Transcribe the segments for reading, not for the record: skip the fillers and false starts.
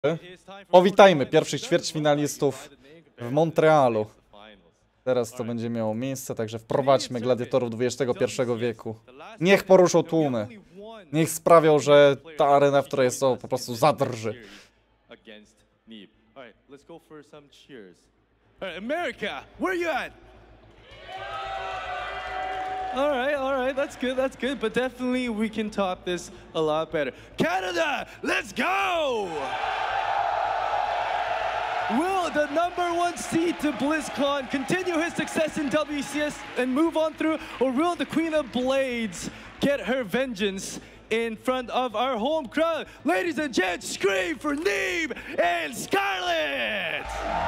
Powitajmy pierwszych ćwierćfinalistów w Montrealu. Teraz to będzie miało miejsce, także wprowadźmy gladiatorów XXI wieku. Niech poruszą tłumy. Niech sprawią, że ta arena, w której jest to, po prostu zadrży. America, where you at? All right, that's good, but definitely we can top this a lot better. Canada, let's go! Will the #1 seed to BlizzCon continue his success in WCS and move on through, or will the Queen of Blades get her vengeance in front of our home crowd? Ladies and gents, scream for Neeb and Scarlet!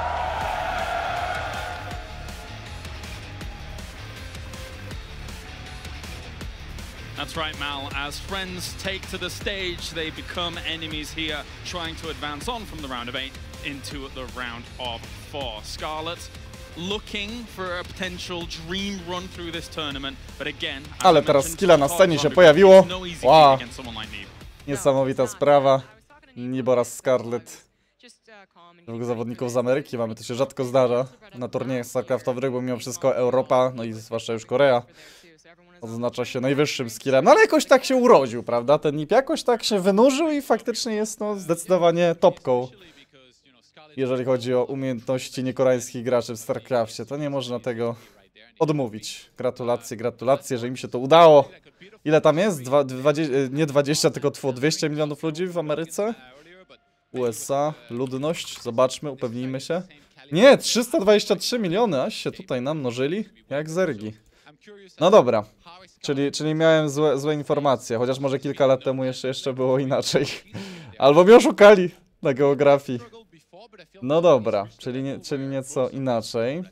That's right, Mal. As friends take to the stage, they become enemies here, trying to advance on from the round of 8 into the round of 4. Scarlet looking for a potential dream run through this tournament, but again, ale teraz skilla na scenie się pojawiło. Wow. Niesamowita sprawa. Neeb oraz Scarlet. Dwóch zawodników z Ameryki mamy, to się rzadko zdarza na turniejach StarCraftowych, bo mimo wszystko Europa, no i zwłaszcza już Korea, odznacza się najwyższym skillem. No ale jakoś tak się urodził, prawda? Ten Neeb jakoś tak się wynurzył i faktycznie jest no zdecydowanie topką. Jeżeli chodzi o umiejętności niekoreańskich graczy w StarCraftie, to nie można tego odmówić. Gratulacje, gratulacje, że im się to udało. Ile tam jest? Nie 20, tylko 200 milionów ludzi w Ameryce? USA, ludność, zobaczmy, upewnijmy się. Nie, 323 miliony, aż się tutaj namnożyli, jak zergi. No dobra, czyli miałem złe informacje, chociaż może kilka lat temu jeszcze było inaczej. Albo mnie oszukali na geografii. No dobra, czyli nieco inaczej.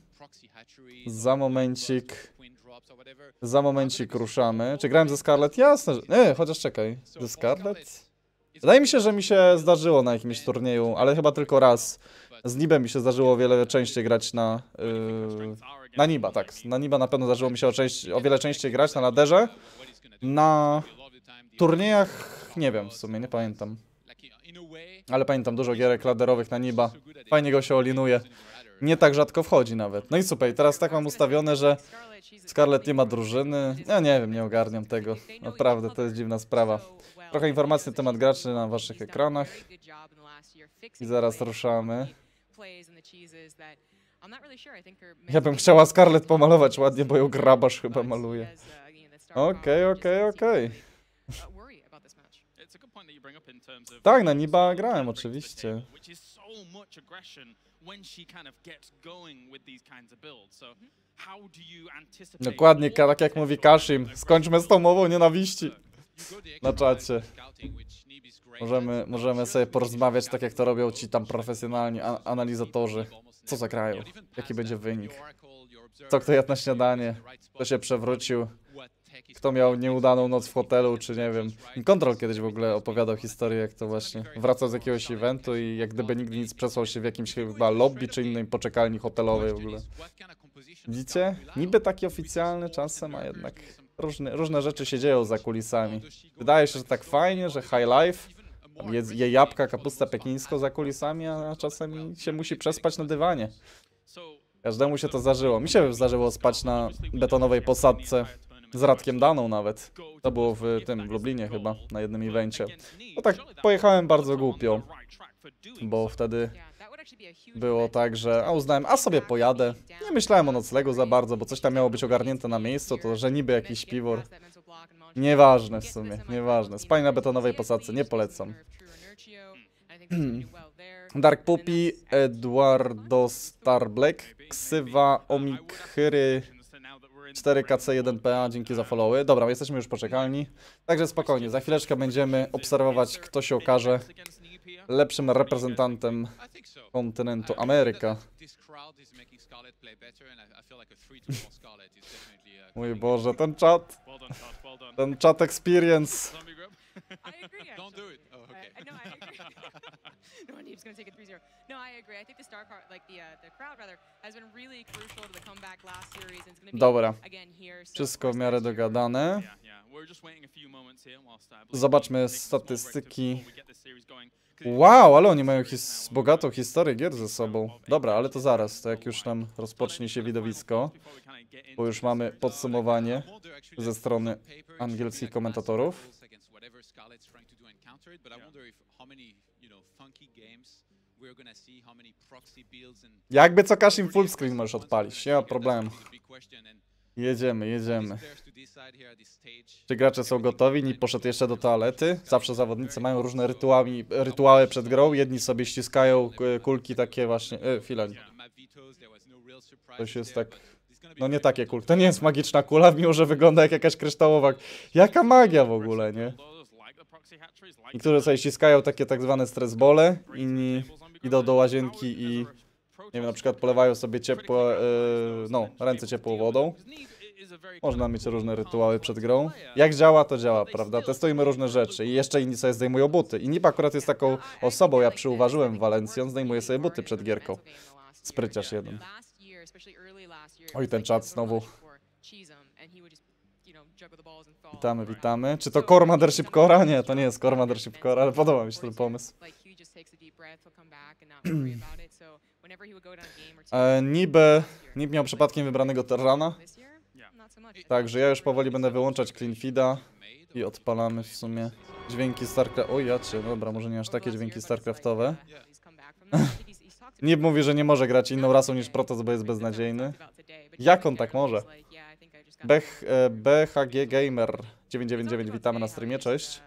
Za momencik ruszamy. Czy grałem ze Scarlet? Jasne, że... Nie, chociaż czekaj. Ze Scarlet? Wydaje mi się, że mi się zdarzyło na jakimś turnieju, ale chyba tylko raz. Z Neebem mi się zdarzyło o wiele częściej grać na Neeba, tak. Na Neeba na pewno zdarzyło mi się o wiele częściej grać na laderze. Na turniejach nie wiem w sumie, nie pamiętam. Ale pamiętam dużo gierek laderowych na Neeba. Fajnie go się olinuje. Nie tak rzadko wchodzi nawet. No i super, teraz tak mam ustawione, że Scarlet nie ma drużyny. Ja nie wiem, nie ogarniam tego. Naprawdę, to jest dziwna sprawa. Trochę informacji na temat graczy na waszych ekranach. I zaraz ruszamy. Ja bym chciała Scarlet pomalować ładnie, bo ją grabarz chyba maluje. Okej. Tak, na Neeba grałem oczywiście. Dokładnie, tak jak mówi Kashim. Skończmy z tą mową nienawiści na czacie. Możemy sobie porozmawiać tak jak to robią ci tam profesjonalni analizatorzy. Co zagrają? Jaki będzie wynik? Co kto jadł na śniadanie? Kto się przewrócił? Kto miał nieudaną noc w hotelu, czy nie wiem. Control kiedyś w ogóle opowiadał historię, jak to właśnie wracał z jakiegoś eventu i jak gdyby nigdy nic przesłał się w jakimś chyba lobby, czy innej poczekalni hotelowej w ogóle. Widzicie? Niby taki oficjalny czasem, a jednak różne rzeczy się dzieją za kulisami. Wydaje się, że tak fajnie, że high life, je jabłka, kapustę pekińską za kulisami, a czasem się musi przespać na dywanie. Każdemu się to zdarzyło. Mi się zdarzyło spać na betonowej posadce z Radkiem Daną nawet. To było w Lublinie chyba, na jednym evencie. No tak, pojechałem bardzo głupio, bo wtedy było tak, że uznałem, sobie pojadę. Nie myślałem o noclegu za bardzo, bo coś tam miało być ogarnięte na miejscu, to że niby jakiś śpiwór. Nieważne w sumie, nieważne. Spanie na betonowej posadce, nie polecam. Dark Puppy, Eduardo Starblack, ksywa Omikhyry 4KC1PA, dzięki za followy. Dobra, jesteśmy już poczekalni. Także spokojnie, za chwileczkę będziemy obserwować, kto się okaże lepszym reprezentantem kontynentu Ameryka. Mój Boże, ten czat. Ten chat experience. just gonna take it 3-0. No, I agree. I think the star card, like the crowd rather, has been really crucial to the comeback last series. And it's gonna be Dobra. again here. So Wszystko w miarę dogadane. Zobaczmy statystyki. statystyki. Wow, ale oni mają bogatą historię gier ze sobą. Dobra, ale to zaraz, to jak już nam rozpocznie się widowisko, bo już mamy podsumowanie ze strony angielskich komentatorów. Jakby co, Kashim full screen możesz odpalić, nie ma problemu. Jedziemy, jedziemy. Czy gracze są gotowi? Nie poszedł jeszcze do toalety. Zawsze zawodnicy mają różne rytuały przed grą. Jedni sobie ściskają kulki takie właśnie... chwila. Coś jest tak... No nie takie kulki. To nie jest magiczna kula, mimo że wygląda jak jakaś kryształowa. Jaka magia w ogóle, nie? Niektórzy sobie ściskają takie tak zwane stres bole. Inni idą do łazienki i... Nie wiem, na przykład polewają sobie ciepłe, ręce ciepłą wodą. Można mieć różne rytuały przed grą. Jak działa, to działa, prawda? Testujemy różne rzeczy i jeszcze inni sobie zdejmują buty. I Nip akurat jest taką osobą, ja przyuważyłem w Walencji, on zdejmuje sobie buty przed gierką. Spryciarz jeden. Oj, ten czat znowu. Witamy, witamy. Czy to core Mothership Core'a? Nie, to nie jest core Mothership Core, ale podoba mi się ten pomysł. Nib miał przypadkiem wybranego Terrana. Także ja już powoli będę wyłączać clean feeda i odpalamy w sumie dźwięki StarCraft. Oj, jacie, dobra, może nie aż takie dźwięki StarCraftowe. Nib mówi, że nie może grać inną rasą niż Protoss, bo jest beznadziejny. Jak on tak może? BHG Gamer 999, witamy na streamie, cześć.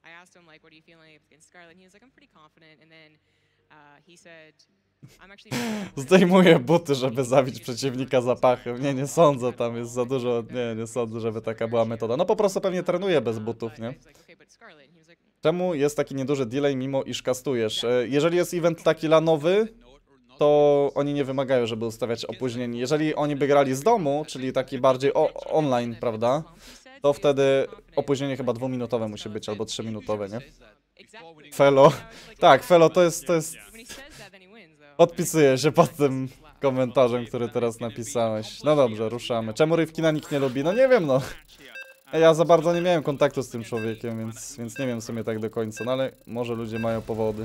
Zdejmuję buty, żeby zabić przeciwnika zapachem. Nie sądzę, tam jest za dużo. Nie sądzę, żeby taka była metoda. No po prostu pewnie trenuję bez butów, nie? Czemu jest taki nieduży delay, mimo iż kastujesz? Jeżeli jest event taki lanowy, to oni nie wymagają, żeby ustawiać opóźnień. Jeżeli oni by grali z domu, czyli taki bardziej online, prawda? To wtedy opóźnienie chyba 2-minutowe musi być, albo 3-minutowe, nie? Felo. Tak, Felo to jest... Podpisuję się pod tym komentarzem, który teraz napisałeś. No dobrze, ruszamy. Czemu Rifkina nikt nie lubi? No nie wiem, no. Ja za bardzo nie miałem kontaktu z tym człowiekiem, więc nie wiem w sumie tak do końca. No ale może ludzie mają powody.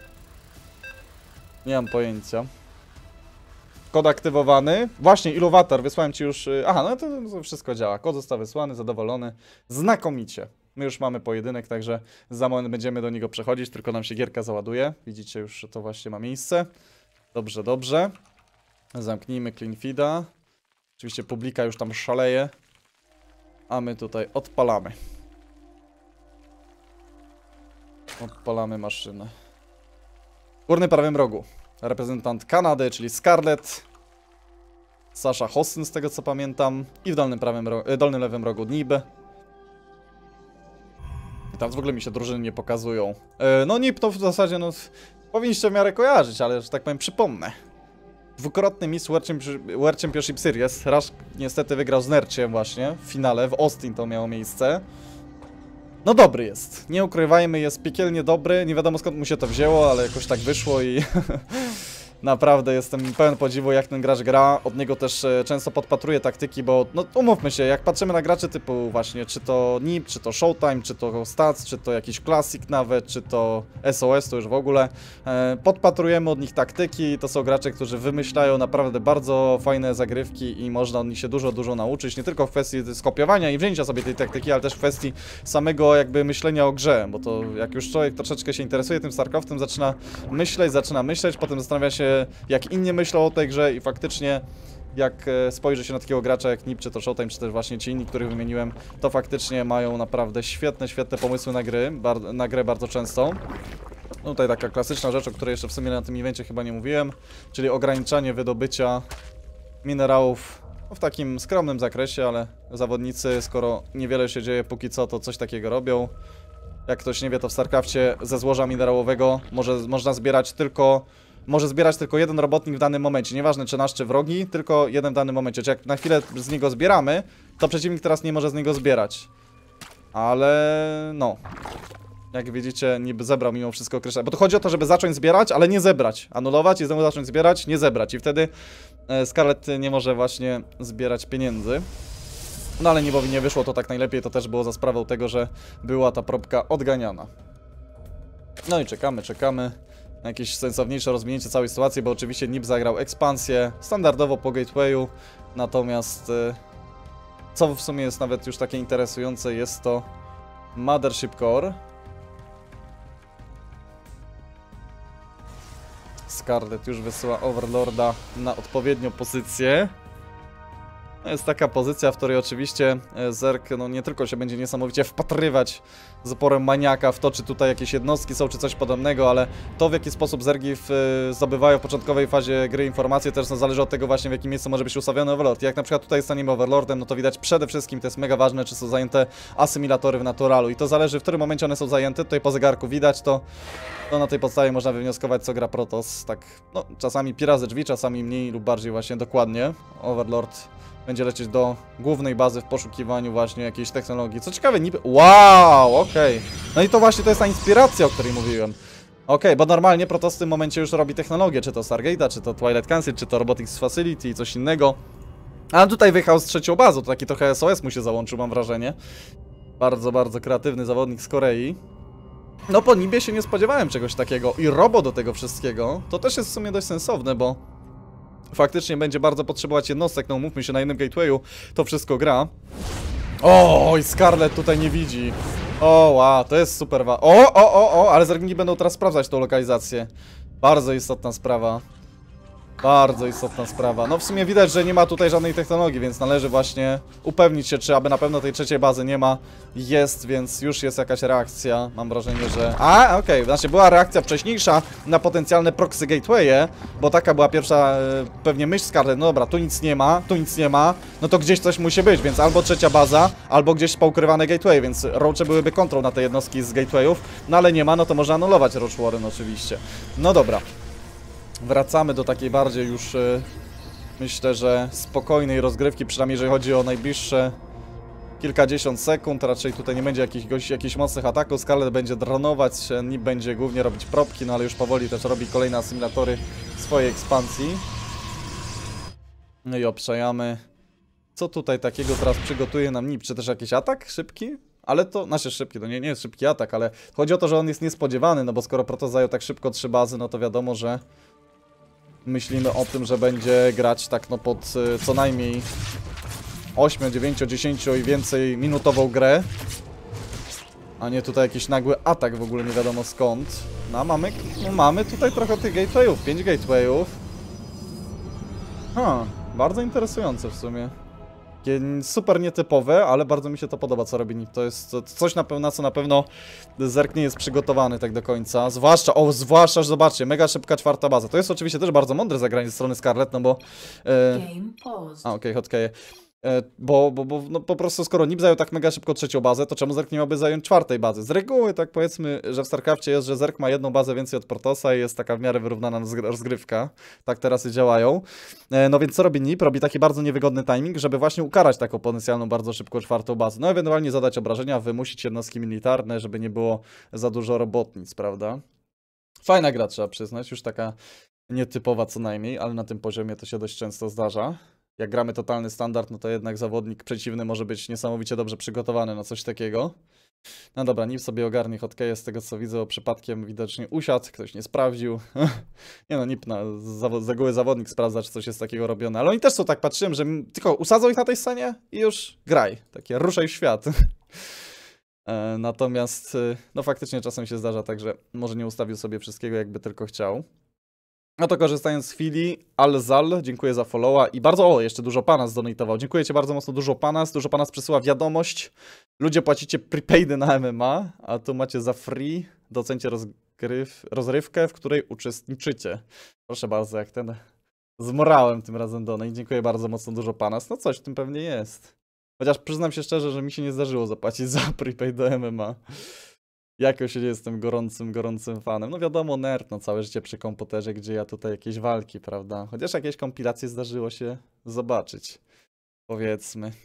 Nie mam pojęcia. Kod aktywowany. Właśnie, Iluwatar, wysłałem ci już... Aha, no to wszystko działa. Kod został wysłany, zadowolony. Znakomicie. My już mamy pojedynek, także za moment będziemy do niego przechodzić, tylko nam się gierka załaduje. Widzicie już, że to właśnie ma miejsce. Dobrze, dobrze. Zamknijmy clean feeda. Oczywiście publika już tam szaleje. A my tutaj odpalamy. Odpalamy maszynę. W górnym prawym rogu reprezentant Kanady, czyli Scarlett. Sasha Hossen, z tego co pamiętam. I w dolnym lewym rogu Nib. I tam w ogóle mi się drużyny nie pokazują. No Nib to w zasadzie, no powinniście w miarę kojarzyć, ale że tak powiem przypomnę. Dwukrotny Miss World Championship Series. Rush niestety wygrał z Nerciem właśnie w finale, w Austin to miało miejsce. No dobry jest, nie ukrywajmy, jest piekielnie dobry, nie wiadomo skąd mu się to wzięło, ale jakoś tak wyszło i naprawdę jestem pełen podziwu, jak ten gracz gra. Od niego też często podpatruję taktyki, bo no umówmy się, jak patrzymy na graczy typu właśnie, czy to Nip, czy to Showtime, czy to Stats, czy to jakiś Classic nawet, czy to SOS, to już w ogóle. Podpatrujemy od nich taktyki, to są gracze, którzy wymyślają naprawdę bardzo fajne zagrywki i można od nich się dużo nauczyć, nie tylko w kwestii skopiowania i wzięcia sobie tej taktyki, ale też w kwestii samego jakby myślenia o grze, bo to jak już człowiek troszeczkę się interesuje tym StarCraftem, zaczyna myśleć, potem zastanawia się, jak inni myślą o tej grze i faktycznie jak spojrzy się na takiego gracza jak Nip, czy to Showtime, czy też właśnie ci inni, których wymieniłem, to faktycznie mają naprawdę świetne pomysły na grę bardzo często. No tutaj taka klasyczna rzecz, o której jeszcze w sumie na tym evencie chyba nie mówiłem, czyli ograniczanie wydobycia minerałów w takim skromnym zakresie, ale zawodnicy, skoro niewiele się dzieje póki co, to coś takiego robią. Jak ktoś nie wie, to w StarCrafcie ze złoża minerałowego można zbierać tylko jeden robotnik w danym momencie. Nieważne czy nasz, czy wrogi, tylko jeden w danym momencie. Czyli jak na chwilę z niego zbieramy, to przeciwnik teraz nie może z niego zbierać. Ale no. Jak widzicie, niby zebrał mimo wszystko kryształ. Bo to chodzi o to, żeby zacząć zbierać, ale nie zebrać. Anulować i znowu zacząć zbierać, nie zebrać. I wtedy Scarlet nie może właśnie zbierać pieniędzy. No ale niebowi nie wyszło to tak najlepiej. To też było za sprawą tego, że była ta probka odganiana. No i czekamy na jakieś sensowniejsze rozwinięcie całej sytuacji, bo oczywiście Nib zagrał ekspansję standardowo po gatewayu. Natomiast co w sumie jest nawet już takie interesujące, jest to Mothership Core. Scarlet już wysyła Overlorda na odpowiednią pozycję. To jest taka pozycja, w której oczywiście Zerg no nie tylko się będzie niesamowicie wpatrywać z oporem maniaka w to, czy tutaj jakieś jednostki są, czy coś podobnego, ale to, w jaki sposób Zergi zdobywają w początkowej fazie gry informacje, też no, zależy od tego właśnie, w jakim miejscu może być ustawiony Overlord. Jak na przykład tutaj staniemy Overlordem, no to widać przede wszystkim, to jest mega ważne, czy są zajęte asymilatory w naturalu i to zależy, w którym momencie one są zajęte. Tutaj po zegarku widać to, no na tej podstawie można wywnioskować, co gra Protoss, tak, no czasami pi razy drzwi, czasami mniej lub bardziej właśnie dokładnie. Overlord będzie lecieć do głównej bazy w poszukiwaniu właśnie jakiejś technologii. Co ciekawe, niby... Wow, okej. No i to właśnie to jest ta inspiracja, o której mówiłem. Okej, bo normalnie Protoss w tym momencie już robi technologię, czy to Stargate'a, czy to Twilight Council, czy to Robotics Facility i coś innego. A tutaj wyjechał z trzecią bazą, to taki trochę SOS mu się załączył, mam wrażenie. Bardzo, bardzo kreatywny zawodnik z Korei. No po Nibie się nie spodziewałem czegoś takiego. I Robo do tego wszystkiego, to też jest w sumie dość sensowne, bo faktycznie będzie bardzo potrzebować jednostek, no umówmy się, na jednym gatewayu to wszystko gra. Oj, Scarlet tutaj nie widzi. O, wow, to jest super ale Zergni będą teraz sprawdzać tą lokalizację. Bardzo istotna sprawa. Bardzo istotna sprawa. No w sumie widać, że nie ma tutaj żadnej technologii, więc należy właśnie upewnić się, czy aby na pewno tej trzeciej bazy nie ma. Jest, więc już jest jakaś reakcja. Mam wrażenie, że... okej, znaczy była reakcja wcześniejsza na potencjalne proxy gatewaye, bo taka była pierwsza pewnie myśl Scarlet. No dobra, tu nic nie ma, tu nic nie ma, no to gdzieś coś musi być, więc albo trzecia baza, albo gdzieś poukrywane gateway, więc roache byłyby kontrol na te jednostki z gatewayów, no ale nie ma, no to można anulować Roach Warren oczywiście. No dobra. Wracamy do takiej bardziej już, myślę, że spokojnej rozgrywki, przynajmniej jeżeli chodzi o najbliższe kilkadziesiąt sekund. Raczej tutaj nie będzie jakichś mocnych ataków. Scarlet będzie dronować, Nib będzie głównie robić propki, no ale już powoli też robi kolejne asymilatory swojej ekspansji. No i obczajamy, co tutaj takiego teraz przygotuje nam Nib. Czy też jakiś atak szybki? Ale to, znaczy szybki, to nie jest szybki atak, ale chodzi o to, że on jest niespodziewany, no bo skoro Protoss zajął tak szybko 3 bazy, no to wiadomo, że myślimy o tym, że będzie grać tak no pod co najmniej 8, 9, 10 i więcej minutową grę. A nie tutaj jakiś nagły atak w ogóle nie wiadomo skąd. No mamy tutaj trochę tych gatewayów, 5 gatewayów. Bardzo interesujące w sumie. Super nietypowe, ale bardzo mi się to podoba, co robi Nib. To jest coś na co na pewno Zerg nie jest przygotowany tak do końca. Zwłaszcza, że zobaczcie, mega szybka czwarta baza. To jest oczywiście też bardzo mądre zagranie ze strony Scarlet, no bo... okej, hotkeje. Bo no po prostu skoro Nib zajął tak mega szybko trzecią bazę, to czemu Zerg nie miałby zająć czwartej bazy? Z reguły tak powiedzmy, że w StarCraftie jest, że Zerg ma jedną bazę więcej od Protossa i jest taka w miarę wyrównana rozgrywka. Tak teraz i działają. No więc co robi Nib? Robi taki bardzo niewygodny timing, żeby właśnie ukarać taką potencjalną bardzo szybką czwartą bazę. No ewentualnie zadać obrażenia, wymusić jednostki militarne, żeby nie było za dużo robotnic, prawda? Fajna gra, trzeba przyznać, już taka nietypowa co najmniej, ale na tym poziomie to się dość często zdarza. Jak gramy totalny standard, no to jednak zawodnik przeciwny może być niesamowicie dobrze przygotowany na coś takiego. No dobra, Nib sobie ogarnie hotkeje z tego co widzę, bo przypadkiem widocznie usiadł, ktoś nie sprawdził. Nie no, Nib z reguły zawodnik sprawdza, czy coś jest takiego robione. Ale oni też są tak, patrzyłem, że tylko usadzą ich na tej scenie i już graj. Takie ruszaj w świat. Natomiast, no faktycznie czasem się zdarza tak, że może nie ustawił sobie wszystkiego, jakby tylko chciał. No to korzystając z chwili, Alzal, dziękuję za followa i bardzo, jeszcze Dużo Panas zdonatował. Dziękuję Ci bardzo mocno, Dużo Panas przesyła wiadomość. Ludzie płacicie prepaidy na MMA, a tu macie za free, docencie rozrywkę, w której uczestniczycie. Proszę bardzo, jak ten z morałem tym razem donate. Dziękuję bardzo mocno, Dużo Panas. No coś w tym pewnie jest. Chociaż przyznam się szczerze, że mi się nie zdarzyło zapłacić za prepaid do MMA. Jakoś nie jestem gorącym fanem. No wiadomo, nerd, no całe życie przy komputerze, gdzie ja tutaj jakieś walki, prawda? Chociaż jakieś kompilacje zdarzyło się zobaczyć. Powiedzmy.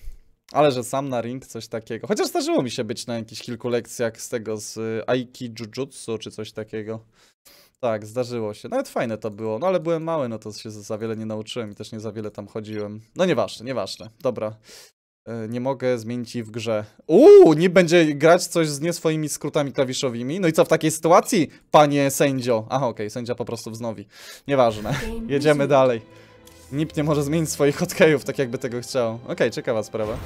Ale że sam na ring coś takiego. Chociaż zdarzyło mi się być na jakichś kilku lekcjach z tego, z Aiki Jujutsu czy coś takiego. Tak, zdarzyło się. Nawet fajne to było. No ale byłem mały, no to się za wiele nie nauczyłem i też nie za wiele tam chodziłem. No nieważne, nieważne. Dobra. Nie mogę zmienić jej w grze. Nie będzie grać coś z nie swoimi skrótami klawiszowymi. No i co w takiej sytuacji, panie sędzio? Aha, okej, sędzia po prostu wznowi. Nieważne. Jedziemy dalej. Nikt nie może zmienić swoich hotkeyów tak jakby tego chciał. Okej, ciekawa sprawa.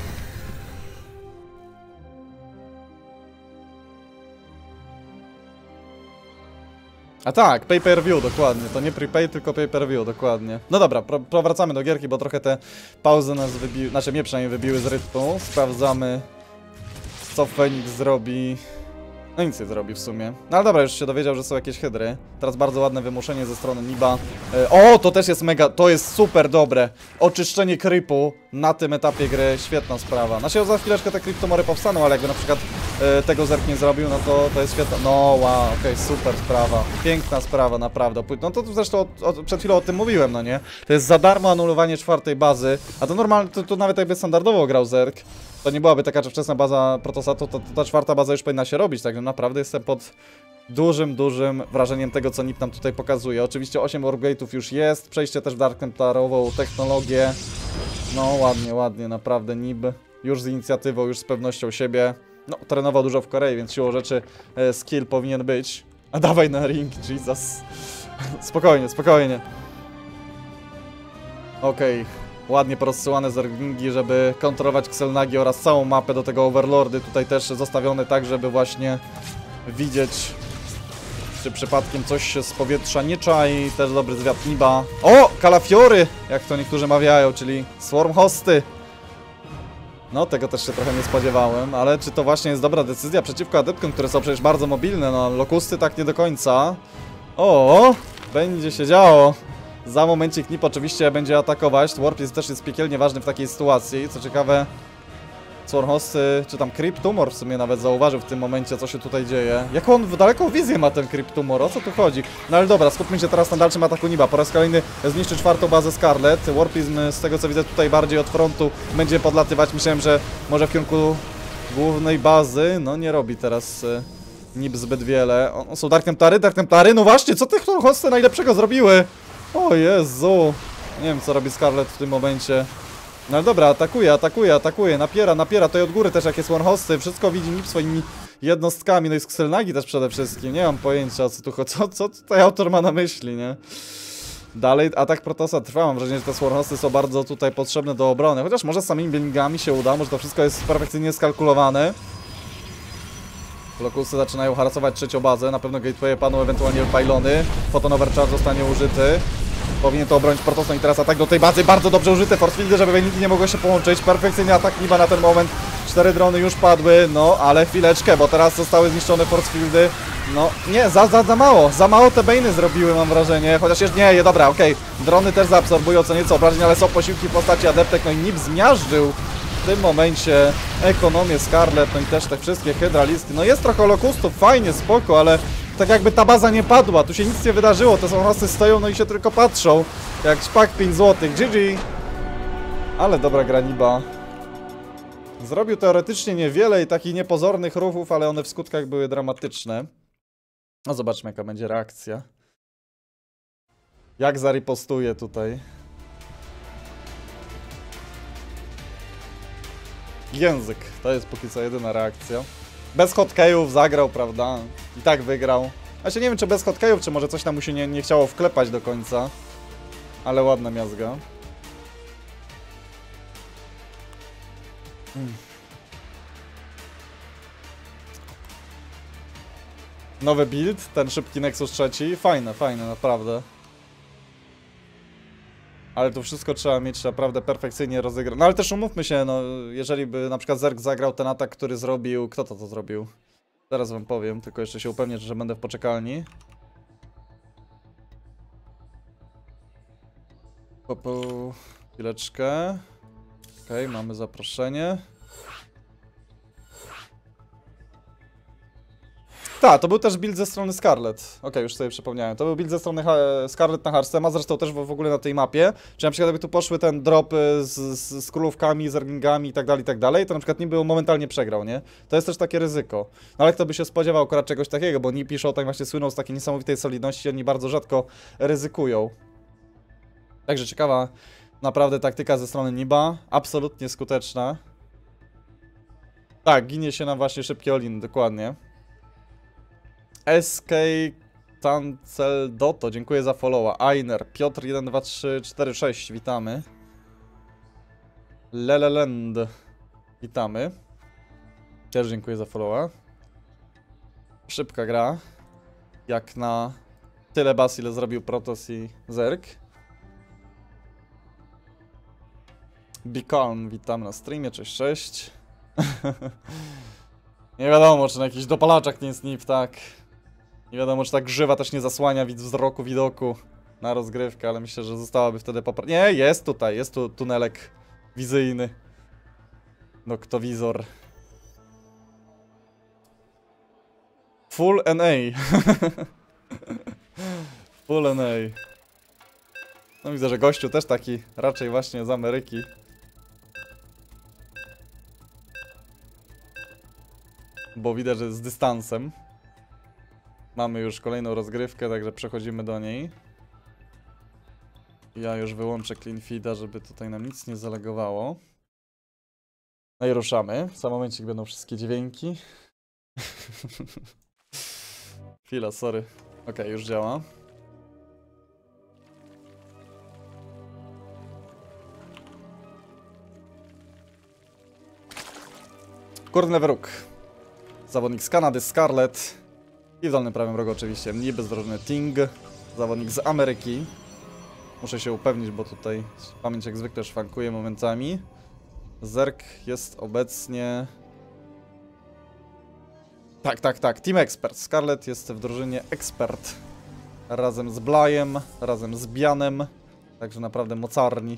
A tak, pay-per-view, dokładnie. To nie prepay, tylko pay-per-view, dokładnie. No dobra, powracamy do gierki, bo trochę te pauzy nas wybiły, znaczy mnie przynajmniej wybiły z rytmu. Sprawdzamy, co Fenix zrobi. No nic nie zrobi w sumie. No ale dobra, już się dowiedział, że są jakieś hydry. Teraz bardzo ładne wymuszenie ze strony Niba. To też jest mega, to jest super dobre. Oczyszczenie creepu na tym etapie gry, świetna sprawa. Znaczy za chwileczkę te kryptomory powstaną, ale jakby na przykład tego Zerk nie zrobił, no to jest świetna. No wow, okej, super sprawa. Piękna sprawa, naprawdę. No to zresztą przed chwilą o tym mówiłem, no nie? To jest za darmo anulowanie 4. bazy, a to normalnie, to nawet jakby standardowo grał Zerk. To nie byłaby taka wczesna baza Protossa, to ta 4. baza już powinna się robić, także naprawdę jestem pod dużym wrażeniem tego, co NiP nam tutaj pokazuje. Oczywiście 8 Wargate'ów już jest, przejście też w Dark Templarową technologię. No ładnie, naprawdę NiP już z inicjatywą, już z pewnością siebie. No, trenował dużo w Korei, więc siłą rzeczy skill powinien być. A dawaj na ring, Jesus. Spokojnie. Okej. Ładnie porozsyłane zerglingi, żeby kontrolować Xel'Nagi oraz całą mapę, do tego Overlordy tutaj też zostawione tak, żeby właśnie widzieć, czy przypadkiem coś się z powietrza nie czai. Też dobry zwiat Niba. O! Kalafiory! Jak to niektórzy mawiają, czyli Swarm Hosty. No, tego też się trochę nie spodziewałem, ale czy to właśnie jest dobra decyzja przeciwko adeptom, które są przecież bardzo mobilne? No, Lokusty tak nie do końca. O! Będzie się działo. Za momencik NiP oczywiście będzie atakować. Warp jest też piekielnie ważny w takiej sytuacji. Co ciekawe, Swarmhosty, czy tam Cryptumor w sumie nawet zauważył w tym momencie, co się tutaj dzieje. Jaką on daleką wizję ma ten Cryptumor, o co tu chodzi? No ale dobra, skupmy się teraz na dalszym ataku Niba. Po raz kolejny zniszczy 4. bazę Scarlet. Warpizm, z tego co widzę tutaj bardziej od frontu, będzie podlatywać. Myślałem, że może w kierunku głównej bazy. No nie robi teraz NiP zbyt wiele. Są Dark Templary, no właśnie, co te Swarmhosty najlepszego zrobiły? O Jezu. Nie wiem, co robi Scarlet w tym momencie. No ale dobra, atakuje, napiera, to i od góry też jak jest Swarmhosty, wszystko widzi NiP swoimi jednostkami, no i z Xel'Nagi też przede wszystkim, nie mam pojęcia co tu chodzi, co tutaj autor ma na myśli, nie? Dalej atak Protossa trwa, mam wrażenie, że te Swarmhosty są bardzo tutaj potrzebne do obrony, chociaż może z samymi buildingami się uda, może to wszystko jest perfekcyjnie skalkulowane. Lokusy zaczynają harasować 3. bazę, na pewno gateway padną, ewentualnie pylony, Photon Overcharge zostanie użyty. Powinien to obronić Protoss, no i teraz atak do tej bazy, bardzo dobrze użyte, forcefieldy, żeby Benity nie mogły się połączyć, perfekcyjny atak Niba na ten moment, 4 drony już padły, no ale chwileczkę, bo teraz zostały zniszczone forcefieldy, no nie, za mało te Bane'y zrobiły, mam wrażenie, chociaż jeszcze nie, dobra, okej, drony też zaabsorbują co nieco obrażeń, ale są posiłki w postaci adeptek, no i NiP zmiażdżył w tym momencie ekonomię Scarlet, no i też te wszystkie hydralisty, no jest trochę lokustów, fajnie, spoko, ale tak jakby ta baza nie padła, tu się nic nie wydarzyło, te Swarmhosty stoją, no i się tylko patrzą, jak szpak 5 zł, GG. Ale dobra gra Niba. Zrobił teoretycznie niewiele i takich niepozornych ruchów, ale one w skutkach były dramatyczne. No zobaczmy, jaka będzie reakcja. Jak zaripostuje tutaj. Język, to jest póki co jedyna reakcja. Bez hotkeyów zagrał, prawda? I tak wygrał. Znaczy nie wiem, czy bez hotkeyów, czy może coś tam mu się nie chciało wklepać do końca. Ale ładna miazga. Nowy build, ten szybki Nexus 3. Fajne, naprawdę. Ale tu wszystko trzeba mieć naprawdę perfekcyjnie rozegrane. No ale też umówmy się, no jeżeli by na przykład Zerk zagrał ten atak, który zrobił... Kto to zrobił? Zaraz wam powiem, tylko jeszcze się upewnię, że będę w poczekalni. Chwileczkę. Okej, mamy zaproszenie. Tak, to był też build ze strony Scarlet. Okej, już sobie przypomniałem. To był build ze strony Scarlet na Hearthstone'a, zresztą też w ogóle na tej mapie. Czyli na przykład jakby tu poszły ten drop z królówkami, z zerglingami i tak dalej, to na przykład Nibi momentalnie przegrał, nie? To jest też takie ryzyko. No ale kto by się spodziewał akurat czegoś takiego, bo Nibi Showtime właśnie słyną z takiej niesamowitej solidności, oni bardzo rzadko ryzykują. Także ciekawa naprawdę taktyka ze strony Niba, absolutnie skuteczna. Tak, ginie się nam właśnie szybkie oliny, dokładnie. SK Tancel Doto, dziękuję za followa. Ainer, Piotr 12346, witamy. Lelelend, witamy. Też dziękuję za followa. Szybka gra. Jak na tyle bas, ile zrobił Protoss i Zerg. Be Calm, witamy na streamie, cześć. Nie wiadomo, czy na jakichś dopalaczach nie jest NIP, tak. Nie wiadomo, czy ta grzywa też nie zasłania wzroku, widoku na rozgrywkę, ale myślę, że zostałaby wtedy Nie, jest tutaj, jest tu tunelek wizyjny. Noktowizor. Full NA. Full NA. No widzę, że gościu też taki raczej właśnie z Ameryki. Bo widać, że z dystansem. Mamy już kolejną rozgrywkę, także przechodzimy do niej. Ja już wyłączę clean feeda, żeby tutaj nam nic nie zalegowało. No i ruszamy. W samym momencie będą wszystkie dźwięki. Chwila, sorry. Okej, już działa. Górny wróg. Zawodnik z Kanady, Scarlet. I w dolnym prawym rogu oczywiście Niby z drużyny Ting. Zawodnik z Ameryki. Muszę się upewnić, bo tutaj pamięć jak zwykle szwankuje momentami. Zerg jest obecnie... Tak. Team Expert. Scarlet jest w drużynie Expert. Razem z Blajem, razem z Bianem. Także naprawdę mocarni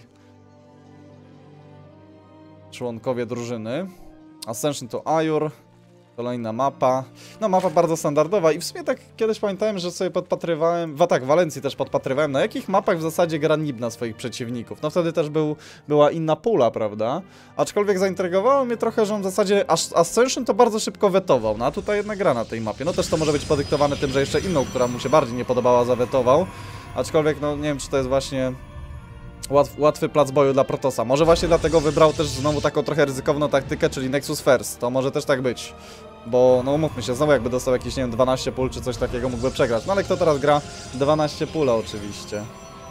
członkowie drużyny. Ascension to Ajur. Kolejna mapa. No mapa bardzo standardowa i w sumie tak kiedyś pamiętałem, że sobie podpatrywałem, w Walencji też podpatrywałem, na jakich mapach w zasadzie gra Nib na swoich przeciwników. No wtedy też była inna pula, prawda? Aczkolwiek zaintrygowało mnie trochę, że on w zasadzie Ascension to bardzo szybko wetował, no a tutaj jednak gra na tej mapie. No też to może być podyktowane tym, że jeszcze inną, która mu się bardziej nie podobała, zawetował. Aczkolwiek no nie wiem, czy to jest właśnie... Łatwy plac boju dla Protossa. Może właśnie dlatego wybrał też znowu taką trochę ryzykowną taktykę, czyli Nexus First. To może też tak być. Bo, no umówmy się, znowu jakby dostał jakieś, nie wiem, 12 pól czy coś takiego, mógłby przegrać. No ale kto teraz gra 12 pula oczywiście.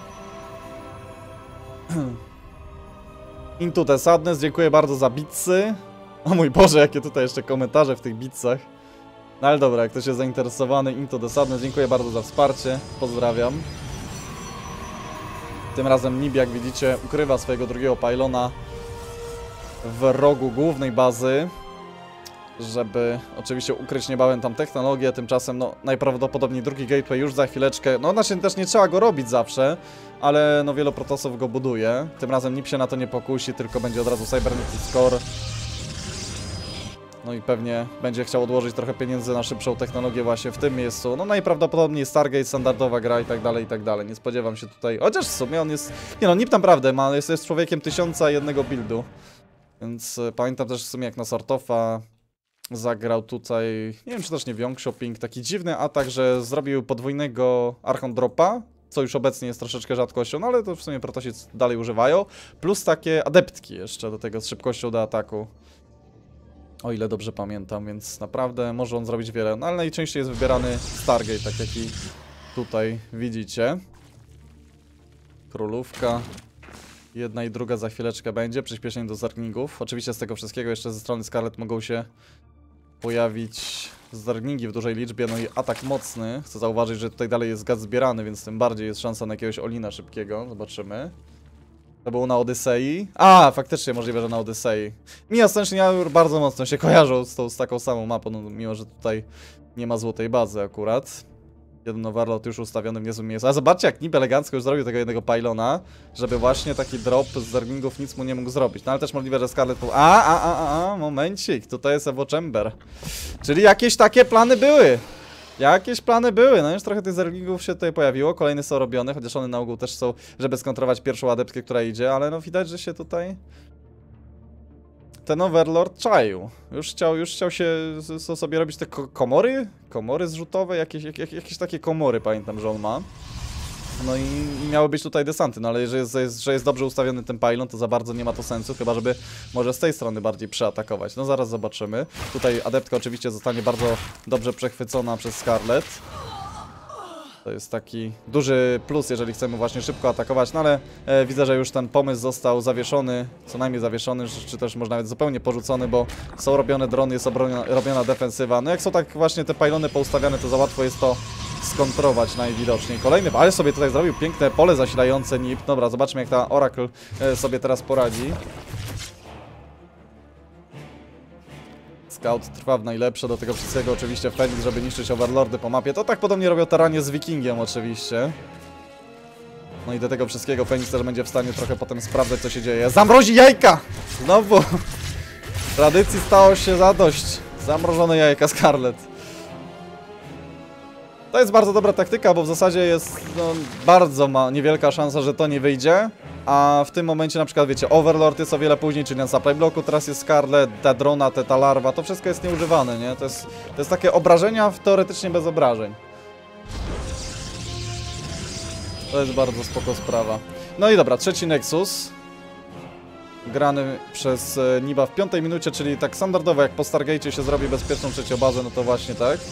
Into the Sadness, dziękuję bardzo za bitsy. O mój Boże, jakie tutaj jeszcze komentarze w tych bitsach. No ale dobra, jak ktoś jest zainteresowany, Into the Sadness, dziękuję bardzo za wsparcie. Pozdrawiam. Tym razem Nib, jak widzicie, ukrywa swojego drugiego pylona w rogu głównej bazy, żeby oczywiście ukryć niebawem tam technologię. Tymczasem, no, najprawdopodobniej drugi gateway już za chwileczkę. No, znaczy też nie trzeba go robić zawsze, ale no, wielu Protossów go buduje. Tym razem Nib się na to nie pokusi, tylko będzie od razu Cybernetic Core. No i pewnie będzie chciał odłożyć trochę pieniędzy na szybszą technologię właśnie w tym miejscu. No najprawdopodobniej Stargate, standardowa gra i tak dalej, i tak dalej. Nie spodziewam się tutaj... Chociaż w sumie on jest... Nie no, Nib naprawdę jest człowiekiem 1001 buildu. Więc pamiętam też w sumie jak na Sortofa zagrał tutaj... Nie wiem czy też nie Wong Shopping, taki dziwny atak, że zrobił podwójnego Archon Dropa, co już obecnie jest troszeczkę rzadkością, no ale to w sumie Protossi dalej używają. Plus takie adeptki jeszcze do tego z szybkością do ataku. O ile dobrze pamiętam, więc naprawdę może on zrobić wiele. No ale najczęściej jest wybierany Stargate, tak jak i tutaj widzicie. Królówka. Jedna i druga za chwileczkę będzie. Przyspieszenie do zerglingów. Oczywiście z tego wszystkiego jeszcze ze strony Scarlet mogą się pojawić zerglingi w dużej liczbie. No i atak mocny. Chcę zauważyć, że tutaj dalej jest gaz zbierany, więc tym bardziej jest szansa na jakiegoś Olina szybkiego. Zobaczymy. To było na Odysei. A, faktycznie możliwe, że na Odysei. Mi Ascension bardzo mocno się kojarzą z taką samą mapą, no, mimo że tutaj nie ma złotej bazy akurat. Jeden overload już ustawiony w niezłym miejscu. A zobaczcie, jak Nib elegancko już zrobił tego jednego pylona, żeby właśnie taki drop z zerglingów nic mu nie mógł zrobić. No ale też możliwe, że Scarlet... Momencik, tutaj jest Evo Chamber. Czyli jakieś takie plany były. Jakieś plany były, no już trochę tych zerglingów się tutaj pojawiło, kolejne są robione, chociaż one na ogół też są, żeby skontrować pierwszą adeptkę, która idzie, ale no widać, że się tutaj ten Overlord czaił. Już chciał się sobie robić te komory? Komory zrzutowe? Jakieś takie komory, pamiętam, że on ma. No i miały być tutaj desanty, no ale jeżeli jest dobrze ustawiony ten pylon, to za bardzo nie ma to sensu, chyba żeby może z tej strony bardziej przeatakować. No zaraz zobaczymy. Tutaj adeptka oczywiście zostanie bardzo dobrze przechwycona przez Skarlet. To jest taki duży plus, jeżeli chcemy właśnie szybko atakować, no ale widzę, że już ten pomysł został zawieszony, co najmniej zawieszony, czy też może nawet zupełnie porzucony, bo są robione drony, jest robiona defensywa. No jak są tak właśnie te pylony poustawiane, to za łatwo jest to skontrować najwidoczniej. Kolejny, ale sobie tutaj zrobił piękne pole zasilające NiP. Dobra, zobaczmy jak ta Oracle sobie teraz poradzi. Scout trwa w najlepsze, do tego wszystkiego oczywiście Fenix, żeby niszczyć Overlordy po mapie. To tak podobnie robią Terranie z Wikingiem oczywiście. No i do tego wszystkiego Fenix też będzie w stanie trochę potem sprawdzać, co się dzieje. Zamrozi jajka! Znowu! Tradycji stało się zadość. Zamrożone jajka Skarlet. To jest bardzo dobra taktyka, bo w zasadzie jest bardzo niewielka szansa, że to nie wyjdzie. A w tym momencie na przykład wiecie, Overlord jest o wiele później, czyli na supply bloku, teraz jest Skarlet, ta drona, ta larwa, to wszystko jest nieużywane, nie? To jest takie obrażenia teoretycznie bez obrażeń. To jest bardzo spoko sprawa. No i dobra, trzeci Nexus. Grany przez Niba w 5 minucie, czyli tak standardowo jak po Stargate'cie się zrobi bezpieczną trzecią bazę, no to właśnie tak.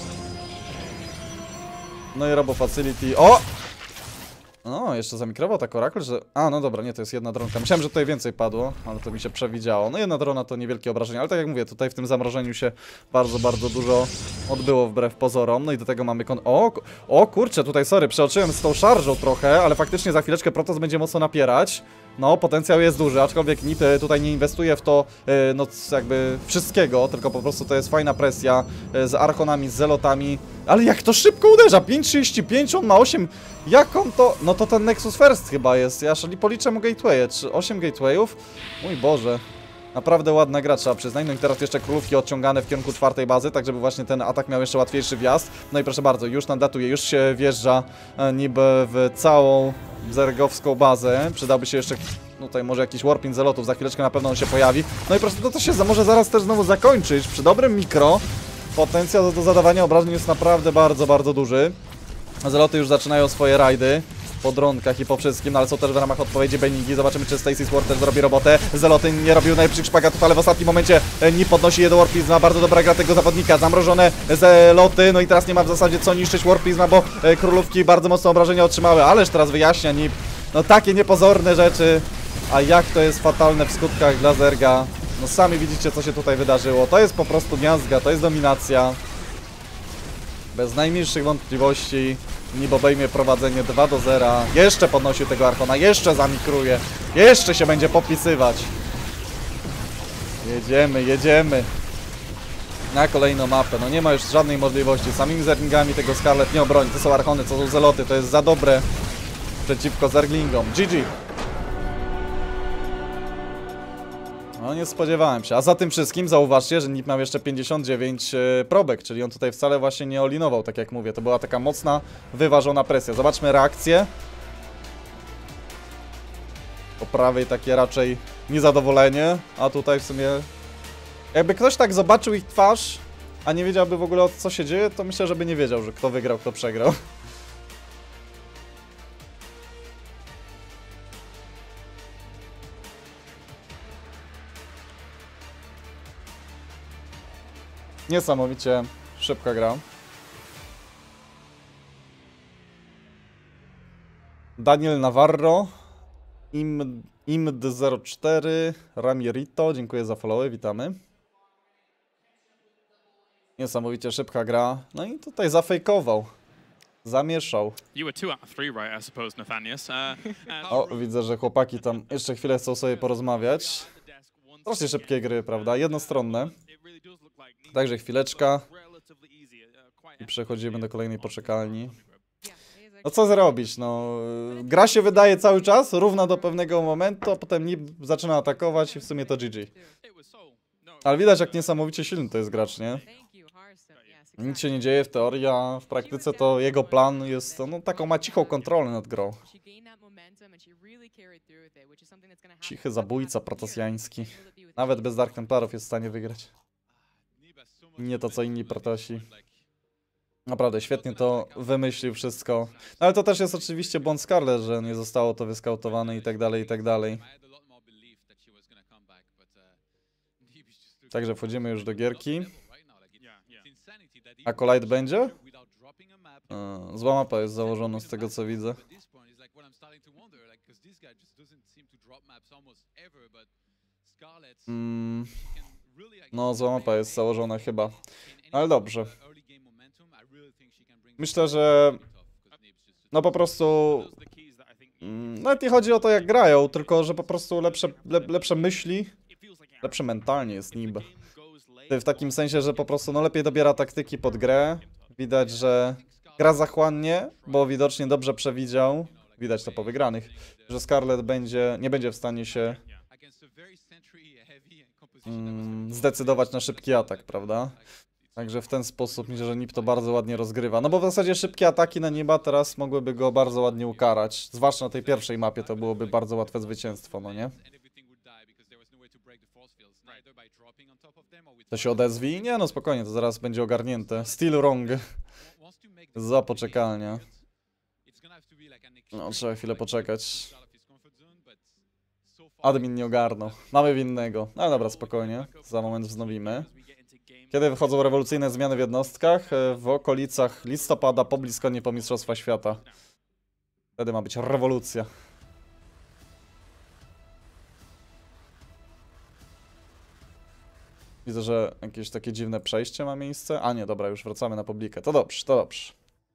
No i Robo Facility. O! No, jeszcze zamikrował tak Oracle, że... A, no dobra, nie, to jest jedna dronka. Myślałem, że tutaj więcej padło, ale to mi się przewidziało. No jedna drona to niewielkie obrażenia, ale tak jak mówię, tutaj w tym zamrożeniu się bardzo dużo odbyło wbrew pozorom. No i do tego mamy O kurczę, tutaj sorry, przeoczyłem z tą szarżą trochę, ale faktycznie za chwileczkę Protoss będzie mocno napierać. No, potencjał jest duży, aczkolwiek NiP tutaj nie inwestuje w to, no jakby wszystkiego, tylko po prostu to jest fajna presja z Archonami, z Zelotami. Ale jak to szybko uderza, 5,35, on ma 8, jak on to... No to ten Nexus First chyba jest, ja policzę mu gatewaye, 8 gatewayów? Mój Boże. Naprawdę ładna gra, trzeba przyznać. No i teraz jeszcze królówki odciągane w kierunku 4. bazy, tak żeby właśnie ten atak miał jeszcze łatwiejszy wjazd. No i proszę bardzo, już nadatuje, już się wjeżdża niby w całą zergowską bazę. Przydałby się jeszcze tutaj może jakiś warping zelotów, za chwileczkę na pewno on się pojawi. No i proszę, to się może zaraz też znowu zakończyć. Przy dobrym mikro potencjał do zadawania obrażeń jest naprawdę bardzo duży. Zeloty już zaczynają swoje rajdy po dronkach i po wszystkim, no ale są też w ramach odpowiedzi Benigi. Zobaczymy, czy Stacy Sword też zrobi robotę. Zeloty nie robił najlepszych szpagatów, ale w ostatnim momencie nie podnosi je do Warpizma. Bardzo dobra gra tego zawodnika. Zamrożone Zeloty, no i teraz nie ma w zasadzie co niszczyć Warpizma, bo królówki bardzo mocne obrażenia otrzymały. Ależ teraz wyjaśnia NiP, no takie niepozorne rzeczy, a jak to jest fatalne w skutkach dla Zerga. No sami widzicie, co się tutaj wydarzyło. To jest po prostu miazga, to jest dominacja. Bez najmniejszych wątpliwości NiP obejmie prowadzenie 2-0. Jeszcze podnosił tego Archona, jeszcze zamikruje. Jeszcze się będzie popisywać. Jedziemy. Na kolejną mapę. No nie ma już żadnej możliwości. Samymi zerglingami tego Skarlet nie obroni. To są Archony, to są Zeloty. To jest za dobre przeciwko zerglingom. GG. No nie spodziewałem się. A za tym wszystkim zauważcie, że NiP miał jeszcze 59 probek, czyli on tutaj wcale właśnie nie olinował, tak jak mówię. To była taka mocna, wyważona presja. Zobaczmy reakcję. Po prawej takie raczej niezadowolenie, a tutaj w sumie... Jakby ktoś tak zobaczył ich twarz, a nie wiedziałby w ogóle o co się dzieje, to myślę, że by nie wiedział, że kto wygrał, kto przegrał. Niesamowicie szybka gra. Daniel Navarro, Imd04, Ramirito, dziękuję za followy, witamy. Niesamowicie szybka gra. No i tutaj zafejkował. Zamieszał. O, widzę, że chłopaki tam jeszcze chwilę chcą sobie porozmawiać. Strasznie szybkie gry, prawda? Jednostronne. Także chwileczka. I przechodzimy do kolejnej poczekalni. No co zrobić, no... Gra się wydaje cały czas, równa do pewnego momentu, a potem NiP zaczyna atakować i w sumie to GG. Ale widać, jak niesamowicie silny to jest gracz, nie? Nic się nie dzieje w teorii, a w praktyce to jego plan jest, no taką ma cichą kontrolę nad grą. Cichy zabójca protosjański. Nawet bez Dark Templarów jest w stanie wygrać. Nie to co inni protosi. Naprawdę świetnie to wymyślił wszystko. No, ale to też jest oczywiście błąd Scarlet, że nie zostało to wyskautowane i tak dalej, i tak dalej. Także wchodzimy już do gierki. Acolyte będzie? Zła mapa jest założona z tego co widzę. No, zła mapa jest założona chyba. Ale dobrze. Myślę, że no po prostu nawet nie chodzi o to jak grają, tylko że po prostu lepsze myśli, lepsze mentalnie jest Nib. W takim sensie, że po prostu no lepiej dobiera taktyki pod grę. Widać, że gra zachłannie, bo widocznie dobrze przewidział, widać to po wygranych, że Scarlet nie będzie w stanie się zdecydować na szybki atak, prawda? Także w ten sposób myślę, że Nib to bardzo ładnie rozgrywa. No bo w zasadzie szybkie ataki na Niba teraz mogłyby go bardzo ładnie ukarać. Zwłaszcza na tej pierwszej mapie to byłoby bardzo łatwe zwycięstwo, no nie? To się odezwij? Nie no spokojnie, to zaraz będzie ogarnięte. Still wrong. Za poczekalnia. No trzeba chwilę poczekać. Admin nie ogarnął. Mamy winnego. No dobra, spokojnie. Za moment wznowimy. Kiedy wychodzą rewolucyjne zmiany w jednostkach? W okolicach listopada, po BlizzConie, po Mistrzostwa Świata. Wtedy ma być rewolucja. Widzę, że jakieś takie dziwne przejście ma miejsce. A nie, dobra, już wracamy na publikę. To dobrze, to dobrze.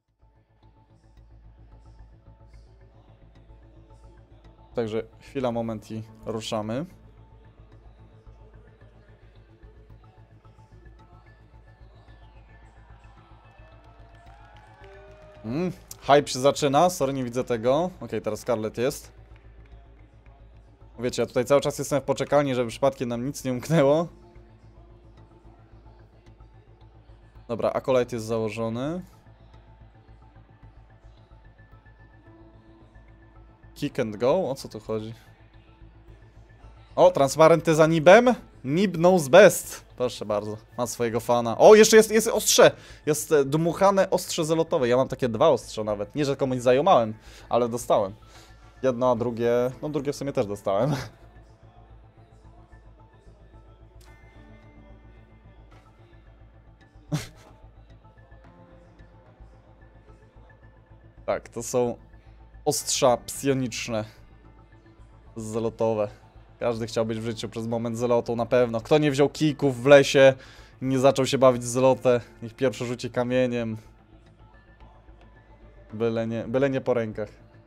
Także chwila, moment i ruszamy. Hype się zaczyna, sorry, nie widzę tego. Okej, teraz Scarlet jest. Wiecie, ja tutaj cały czas jestem w poczekalni, żeby przypadkiem nam nic nie umknęło. Dobra, Acolyte jest założony. Kick and go? O co tu chodzi? O, transparenty za Nibem. Nib knows best. Proszę bardzo, ma swojego fana. O, jeszcze jest ostrze. Jest dmuchane ostrze zelotowe. Ja mam takie 2 ostrze nawet. Nie, że komuś zajomałem, ale dostałem. Jedno, a drugie... No drugie w sumie też dostałem. Tak, to są ostrza psioniczne. Zelotowe. Każdy chciał być w życiu przez moment zelotą, na pewno. Kto nie wziął kików w lesie, nie zaczął się bawić z zelotę, niech pierwszy rzuci kamieniem. Byle nie po rękach.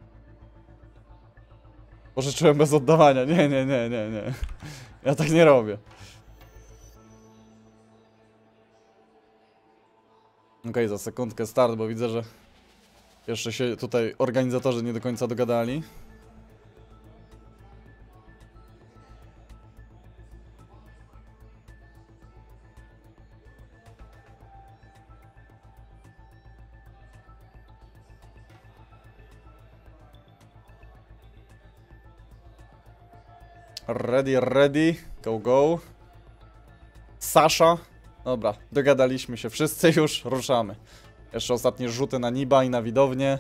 Pożyczyłem bez oddawania. Nie. Ja tak nie robię. Okej, za sekundkę start, bo widzę, że jeszcze się tutaj organizatorzy nie do końca dogadali. Ready, go. Sasha. Dobra, dogadaliśmy się wszyscy już, ruszamy. Jeszcze ostatnie rzuty na Niba i na widownię.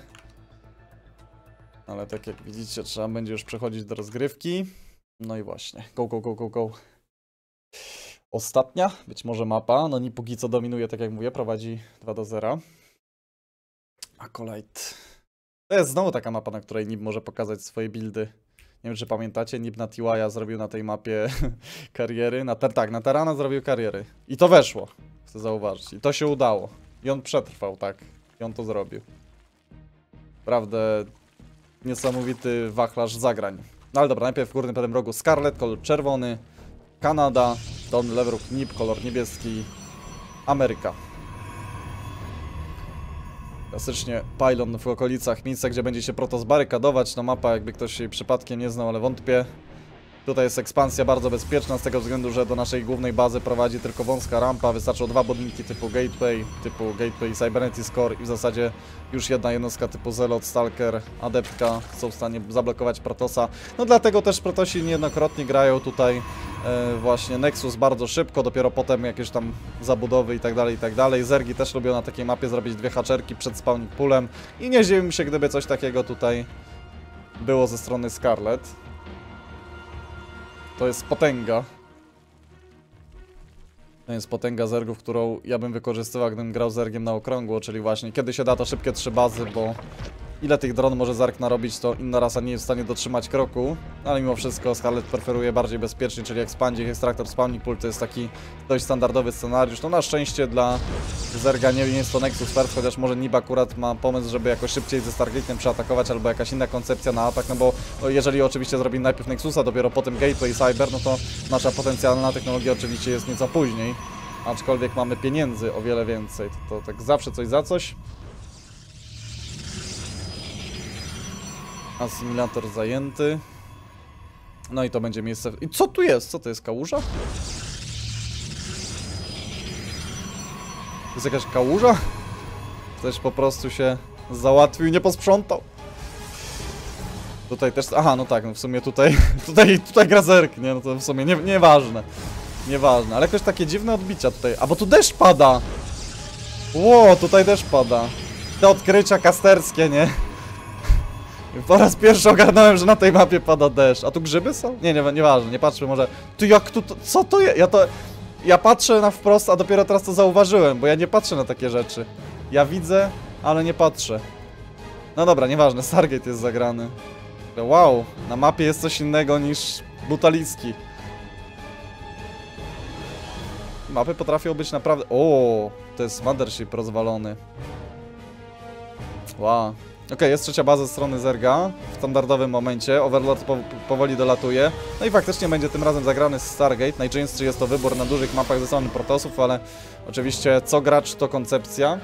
Ale tak jak widzicie, trzeba będzie już przechodzić do rozgrywki. No i właśnie, go. Ostatnia, być może mapa. No Nib póki co dominuje, tak jak mówię, prowadzi 2-0. Acolyte. To jest znowu taka mapa, na której Nib może pokazać swoje buildy. Nie wiem, czy pamiętacie, Nib na TY'a zrobił na tej mapie kariery. Na Terrana zrobił kariery. I to weszło, chcę zauważyć. I to się udało. I on przetrwał, tak. I on to zrobił. Naprawdę niesamowity wachlarz zagrań. No ale dobra, najpierw w górnym prawym rogu Scarlet, kolor czerwony. Kanada, dolny lewy róg Nib, kolor niebieski. Ameryka. Klasycznie pylon w okolicach, miejsca, gdzie będzie się Protoss barykadować. No mapa, jakby ktoś jej przypadkiem nie znał, ale wątpię. Tutaj jest ekspansja bardzo bezpieczna z tego względu, że do naszej głównej bazy prowadzi tylko wąska rampa. Wystarczą 2 budynki typu Gateway Cybernetics Core i w zasadzie już jedna jednostka typu Zelot, Stalker, Adeptka są w stanie zablokować Protosa. No dlatego też Protosi niejednokrotnie grają tutaj właśnie Nexus bardzo szybko, dopiero potem jakieś tam zabudowy i tak dalej. Zergi też lubią na takiej mapie zrobić 2 haczerki przed spawning poolem i nie zdziwiłbym się, gdyby coś takiego tutaj było ze strony Scarlet. To jest potęga. To jest potęga zergów, którą ja bym wykorzystywał, gdybym grał zergiem na okrągło, czyli właśnie kiedy się da to szybkie 3 bazy, bo ile tych dron może zerg narobić, to inna rasa nie jest w stanie dotrzymać kroku, ale mimo wszystko Scarlet preferuje bardziej bezpiecznie, czyli Expanding, Extractor, Spawning Pool to jest taki dość standardowy scenariusz. No na szczęście dla zerga nie jest to Nexus First, chociaż może Nib akurat ma pomysł, żeby jakoś szybciej ze Stargate'em przeatakować, albo jakaś inna koncepcja na atak, no bo jeżeli oczywiście zrobi najpierw Nexusa, dopiero potem Gateway i Cyber, no to nasza potencjalna technologia oczywiście jest nieco później, aczkolwiek mamy pieniędzy o wiele więcej, to tak zawsze coś za coś. Asymilator zajęty. No i to będzie miejsce... I co tu jest? Co to jest? Kałuża? To jest jakaś kałuża? Ktoś po prostu się załatwił i nie posprzątał. Tutaj też... Aha, no tak, no w sumie tutaj gra zerk, nie? No to w sumie nieważne. Nieważne, ale jakoś takie dziwne odbicia tutaj. A bo tu deszcz pada! Ło, tutaj deszcz pada. Te odkrycia kasterskie, nie? Po raz pierwszy ogarnąłem, że na tej mapie pada deszcz. A tu grzyby są? Nieważne, nie patrzmy może. Tu jak tu... Co to jest? Ja patrzę na wprost, a dopiero teraz to zauważyłem, bo ja nie patrzę na takie rzeczy. Ja widzę, ale nie patrzę. No dobra, nieważne, Stargate jest zagrany. Wow, na mapie jest coś innego niż Butalicki. Mapy potrafią być naprawdę... O, to jest Mothership rozwalony. Wow. Okej, jest trzecia baza ze strony Zerga w standardowym momencie. Overlord powoli dolatuje. No i faktycznie będzie tym razem zagrany Stargate. Najczęściej jest to wybór na dużych mapach ze strony Protosów, ale oczywiście co gracz to koncepcja.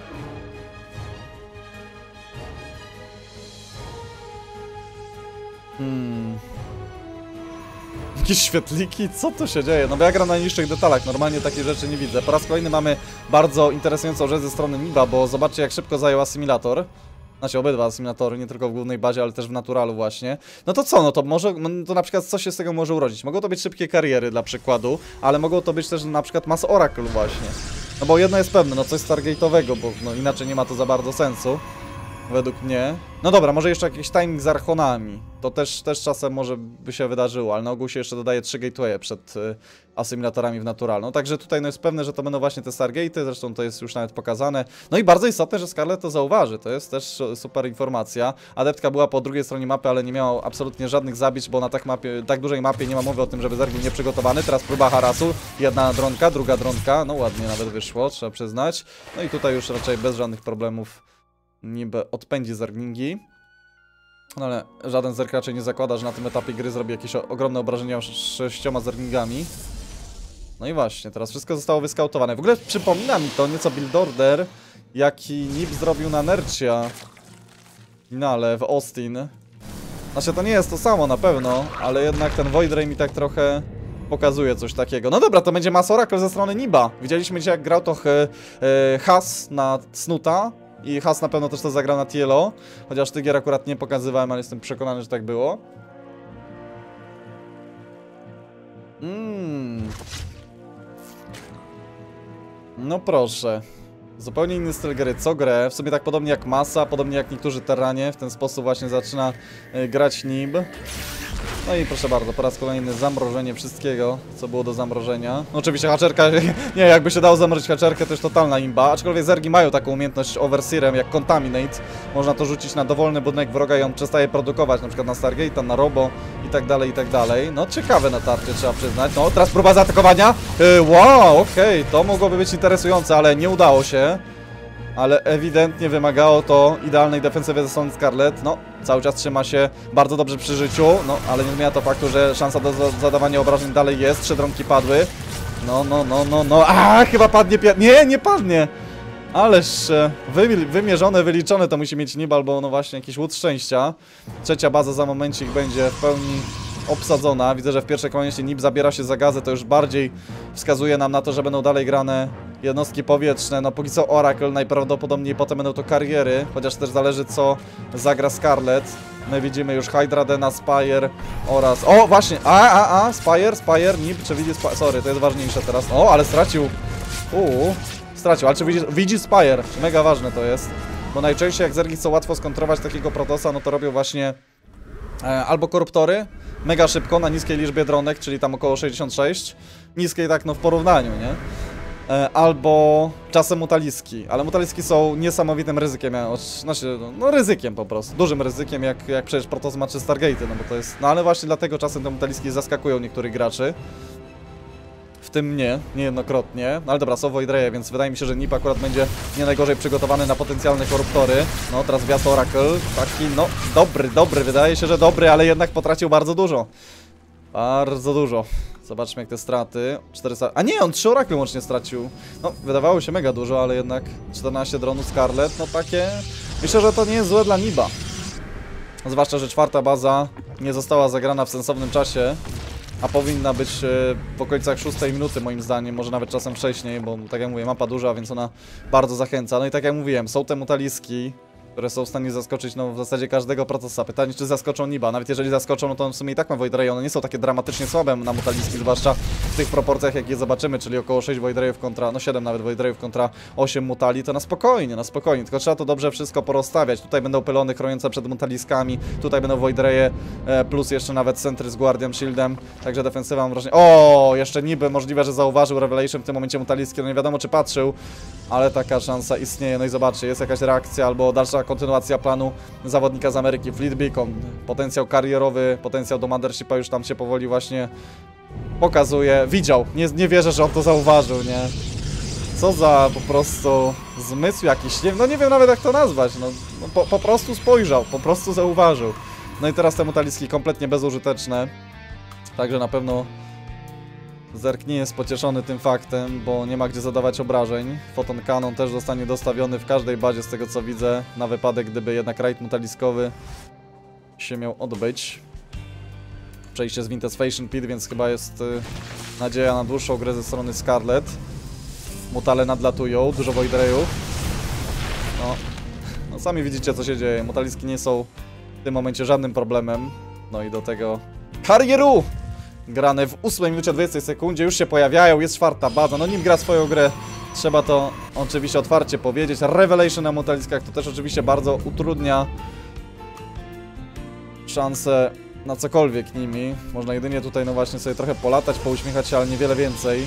Jakieś świetliki? Co tu się dzieje? No bo ja gram na niższych detalach, normalnie takich rzeczy nie widzę. Po raz kolejny mamy bardzo interesującą rzecz ze strony Niba, bo zobaczcie jak szybko zajął asymilator. Znaczy obydwa asymilatory, nie tylko w głównej bazie, ale też w naturalu właśnie. No to co? No to może, to na przykład co się z tego może urodzić? Mogą to być szybkie kariery dla przykładu, ale mogą to być też na przykład Mass Oracle właśnie. No bo jedno jest pewne, no coś Stargate'owego, bo no inaczej nie ma to za bardzo sensu. Według mnie. No dobra, może jeszcze jakiś timing z Archonami. To też czasem może by się wydarzyło, ale na ogół się jeszcze dodaje 3 gatewaye przed asymilatorami w naturalną. No, także tutaj no jest pewne, że to będą właśnie te Stargate'y, zresztą to jest już nawet pokazane. No i bardzo istotne, że Scarlet to zauważy, to jest też super informacja. Adeptka była po drugiej stronie mapy, ale nie miała absolutnie żadnych zabić, bo na tak dużej mapie nie ma mowy o tym, żeby Zerg był nieprzygotowany. Teraz próba harasu, jedna dronka, druga dronka, no ładnie nawet wyszło, trzeba przyznać. No i tutaj już raczej bez żadnych problemów niby odpędzi zerglingi. No ale żaden zerg raczej nie zakłada, że na tym etapie gry zrobi jakieś ogromne obrażenia 6 zerglingami. No i właśnie, teraz wszystko zostało wyskautowane. W ogóle przypomina mi to nieco build order, jaki Nib zrobił na Nercia w finale w Austin. Znaczy to nie jest to samo na pewno, ale jednak ten Void Ray mi tak trochę pokazuje coś takiego. No dobra, to będzie Mass Oracle ze strony Niba. Widzieliśmy dzisiaj jak grał to Has na Snuta. I Has na pewno też to zagrał na TLO, chociaż tych gier akurat nie pokazywałem, ale jestem przekonany, że tak było. No proszę. Zupełnie inny styl gry, co grę, w sumie tak podobnie jak Masa, podobnie jak niektórzy Terranie, w ten sposób właśnie zaczyna grać Nib. No i proszę bardzo, po raz kolejny zamrożenie wszystkiego, co było do zamrożenia. No oczywiście haczerka, nie, jakby się dało zamrozić haczerkę, to już totalna imba. Aczkolwiek zergi mają taką umiejętność Overseerem jak Contaminate. Można to rzucić na dowolny budynek wroga i on przestaje produkować, na przykład na Stargate'a, na Robo i tak dalej, i tak dalej. No ciekawe natarcie, trzeba przyznać. No teraz próba zaatakowania. Wow, okej, to mogłoby być interesujące, ale nie udało się. Ale ewidentnie wymagało to idealnej defensywy ze strony Scarlet. No, cały czas trzyma się bardzo dobrze przy życiu. No, ale nie zmienia to faktu, że szansa do zadawania obrażeń dalej jest. 3 dronki padły. No. A, chyba padnie. Nie padnie. Ależ wymierzone, wyliczone to musi mieć Nibal, bo no właśnie jakiś łód szczęścia. Trzecia baza za momencik będzie w pełni obsadzona. Widzę, że w pierwszej kolejności NiP zabiera się za gazę, to już bardziej wskazuje nam na to, że będą dalej grane jednostki powietrzne. No póki co Oracle, najprawdopodobniej potem będą to kariery, chociaż też zależy co zagra Scarlet. My widzimy już Hydra, Dena, Spire oraz... O, właśnie! Spire, NiP, czy widzi Spire? Sorry, to jest ważniejsze teraz. O, ale stracił. Stracił, ale czy widzi Spire? Mega ważne to jest. Bo najczęściej jak zergi chcą łatwo skontrować takiego Protosa, no to robią właśnie albo koruptory, mega szybko, na niskiej liczbie dronek, czyli tam około 66. Niskiej tak no w porównaniu, nie? Albo czasem mutaliski, ale mutaliski są niesamowitym ryzykiem, znaczy, no ryzykiem po prostu, dużym ryzykiem, jak przecież Protoss ma czy Stargate'y, no bo to jest, no ale właśnie dlatego czasem te mutaliski zaskakują niektórych graczy. W tym mnie, niejednokrotnie, no ale dobra, są Voidreje, więc wydaje mi się, że NiP akurat będzie nie najgorzej przygotowany na potencjalne koruptory. No teraz wjazd Oracle, taki no dobry, wydaje się, że dobry, ale jednak potracił bardzo dużo. Bardzo dużo. Zobaczmy jak te straty. 400... A nie, on 3 Oracle łącznie stracił. No, wydawało się mega dużo, ale jednak 14 dronów Scarlet, no takie... Myślę, że to nie jest złe dla NiPa. Zwłaszcza, że 4. baza nie została zagrana w sensownym czasie. A powinna być w okolicach 6 minuty moim zdaniem, może nawet czasem wcześniej, bo tak jak mówię, mapa duża, więc ona bardzo zachęca. No i tak jak mówiłem, są te mutaliski, które są w stanie zaskoczyć no w zasadzie każdego Protossa. Pytanie, czy zaskoczą NiPa. Nawet jeżeli zaskoczą, no to w sumie i tak ma Voidreje. One nie są takie dramatycznie słabe na mutaliski, zwłaszcza w tych proporcjach, jakie zobaczymy, czyli około 6 Voidrejów kontra, no 7 nawet Voidrejów kontra 8 mutali, to na spokojnie. Tylko trzeba to dobrze wszystko porozstawiać. Tutaj będą pylony chroniące przed mutaliskami, tutaj będą Voidreje, plus jeszcze nawet centry z Guardian Shieldem, także defensywa mam wrażenie... O, jeszcze niby możliwe, że zauważył Revelation w tym momencie mutaliski, no nie wiadomo czy patrzył, ale taka szansa istnieje. No i zobaczcie, jest jakaś reakcja albo dalsza kontynuacja planu zawodnika z Ameryki, Fleet Beacon, potencjał karierowy, potencjał do Mothershipa już tam się powoli właśnie pokazuje. Widział, nie wierzę, że on to zauważył, nie? Co za po prostu zmysł jakiś, no nie wiem nawet jak to nazwać, no po prostu spojrzał, po prostu zauważył. No i teraz te mutaliski kompletnie bezużyteczne, także na pewno Zerg nie jest pocieszony tym faktem, bo nie ma gdzie zadawać obrażeń. Photon Cannon też zostanie dostawiony w każdej bazie z tego co widzę, na wypadek gdyby jednak raid mutaliskowy się miał odbyć. Przejście z Vintage Pit, więc chyba jest nadzieja na dłuższą grę ze strony Scarlet. Mutale nadlatują, dużo Voidrejów. No sami widzicie co się dzieje, mutaliski nie są w tym momencie żadnym problemem. No i do tego karieru! Grane w 8 minucie 20 sekundzie, już się pojawiają, jest 4. baza, no nim gra swoją grę, trzeba to oczywiście otwarcie powiedzieć. Revelation na mutaliskach to też oczywiście bardzo utrudnia szanse na cokolwiek nimi. Można jedynie tutaj no właśnie sobie trochę polatać, pouśmiechać się, ale niewiele więcej.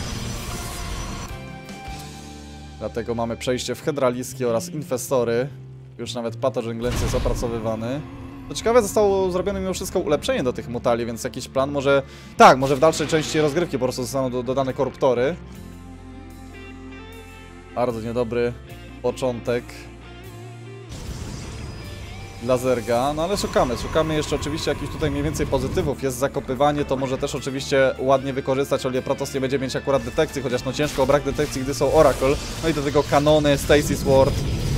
Dlatego mamy przejście w Hydraliski oraz Infestory. Już nawet Pathogen Glance jest opracowywany. To ciekawe, zostało zrobione mimo wszystko ulepszenie do tych mutali, więc jakiś plan może... Tak, może w dalszej części rozgrywki po prostu zostaną dodane koruptory. Bardzo niedobry początek dla Zerga, no ale szukamy jeszcze oczywiście jakichś tutaj mniej więcej pozytywów. Jest zakopywanie, to może też oczywiście ładnie wykorzystać, o ile Protoss nie będzie mieć akurat detekcji, chociaż no ciężko o brak detekcji, gdy są Oracle. No i do tego kanony, Stacy Sword.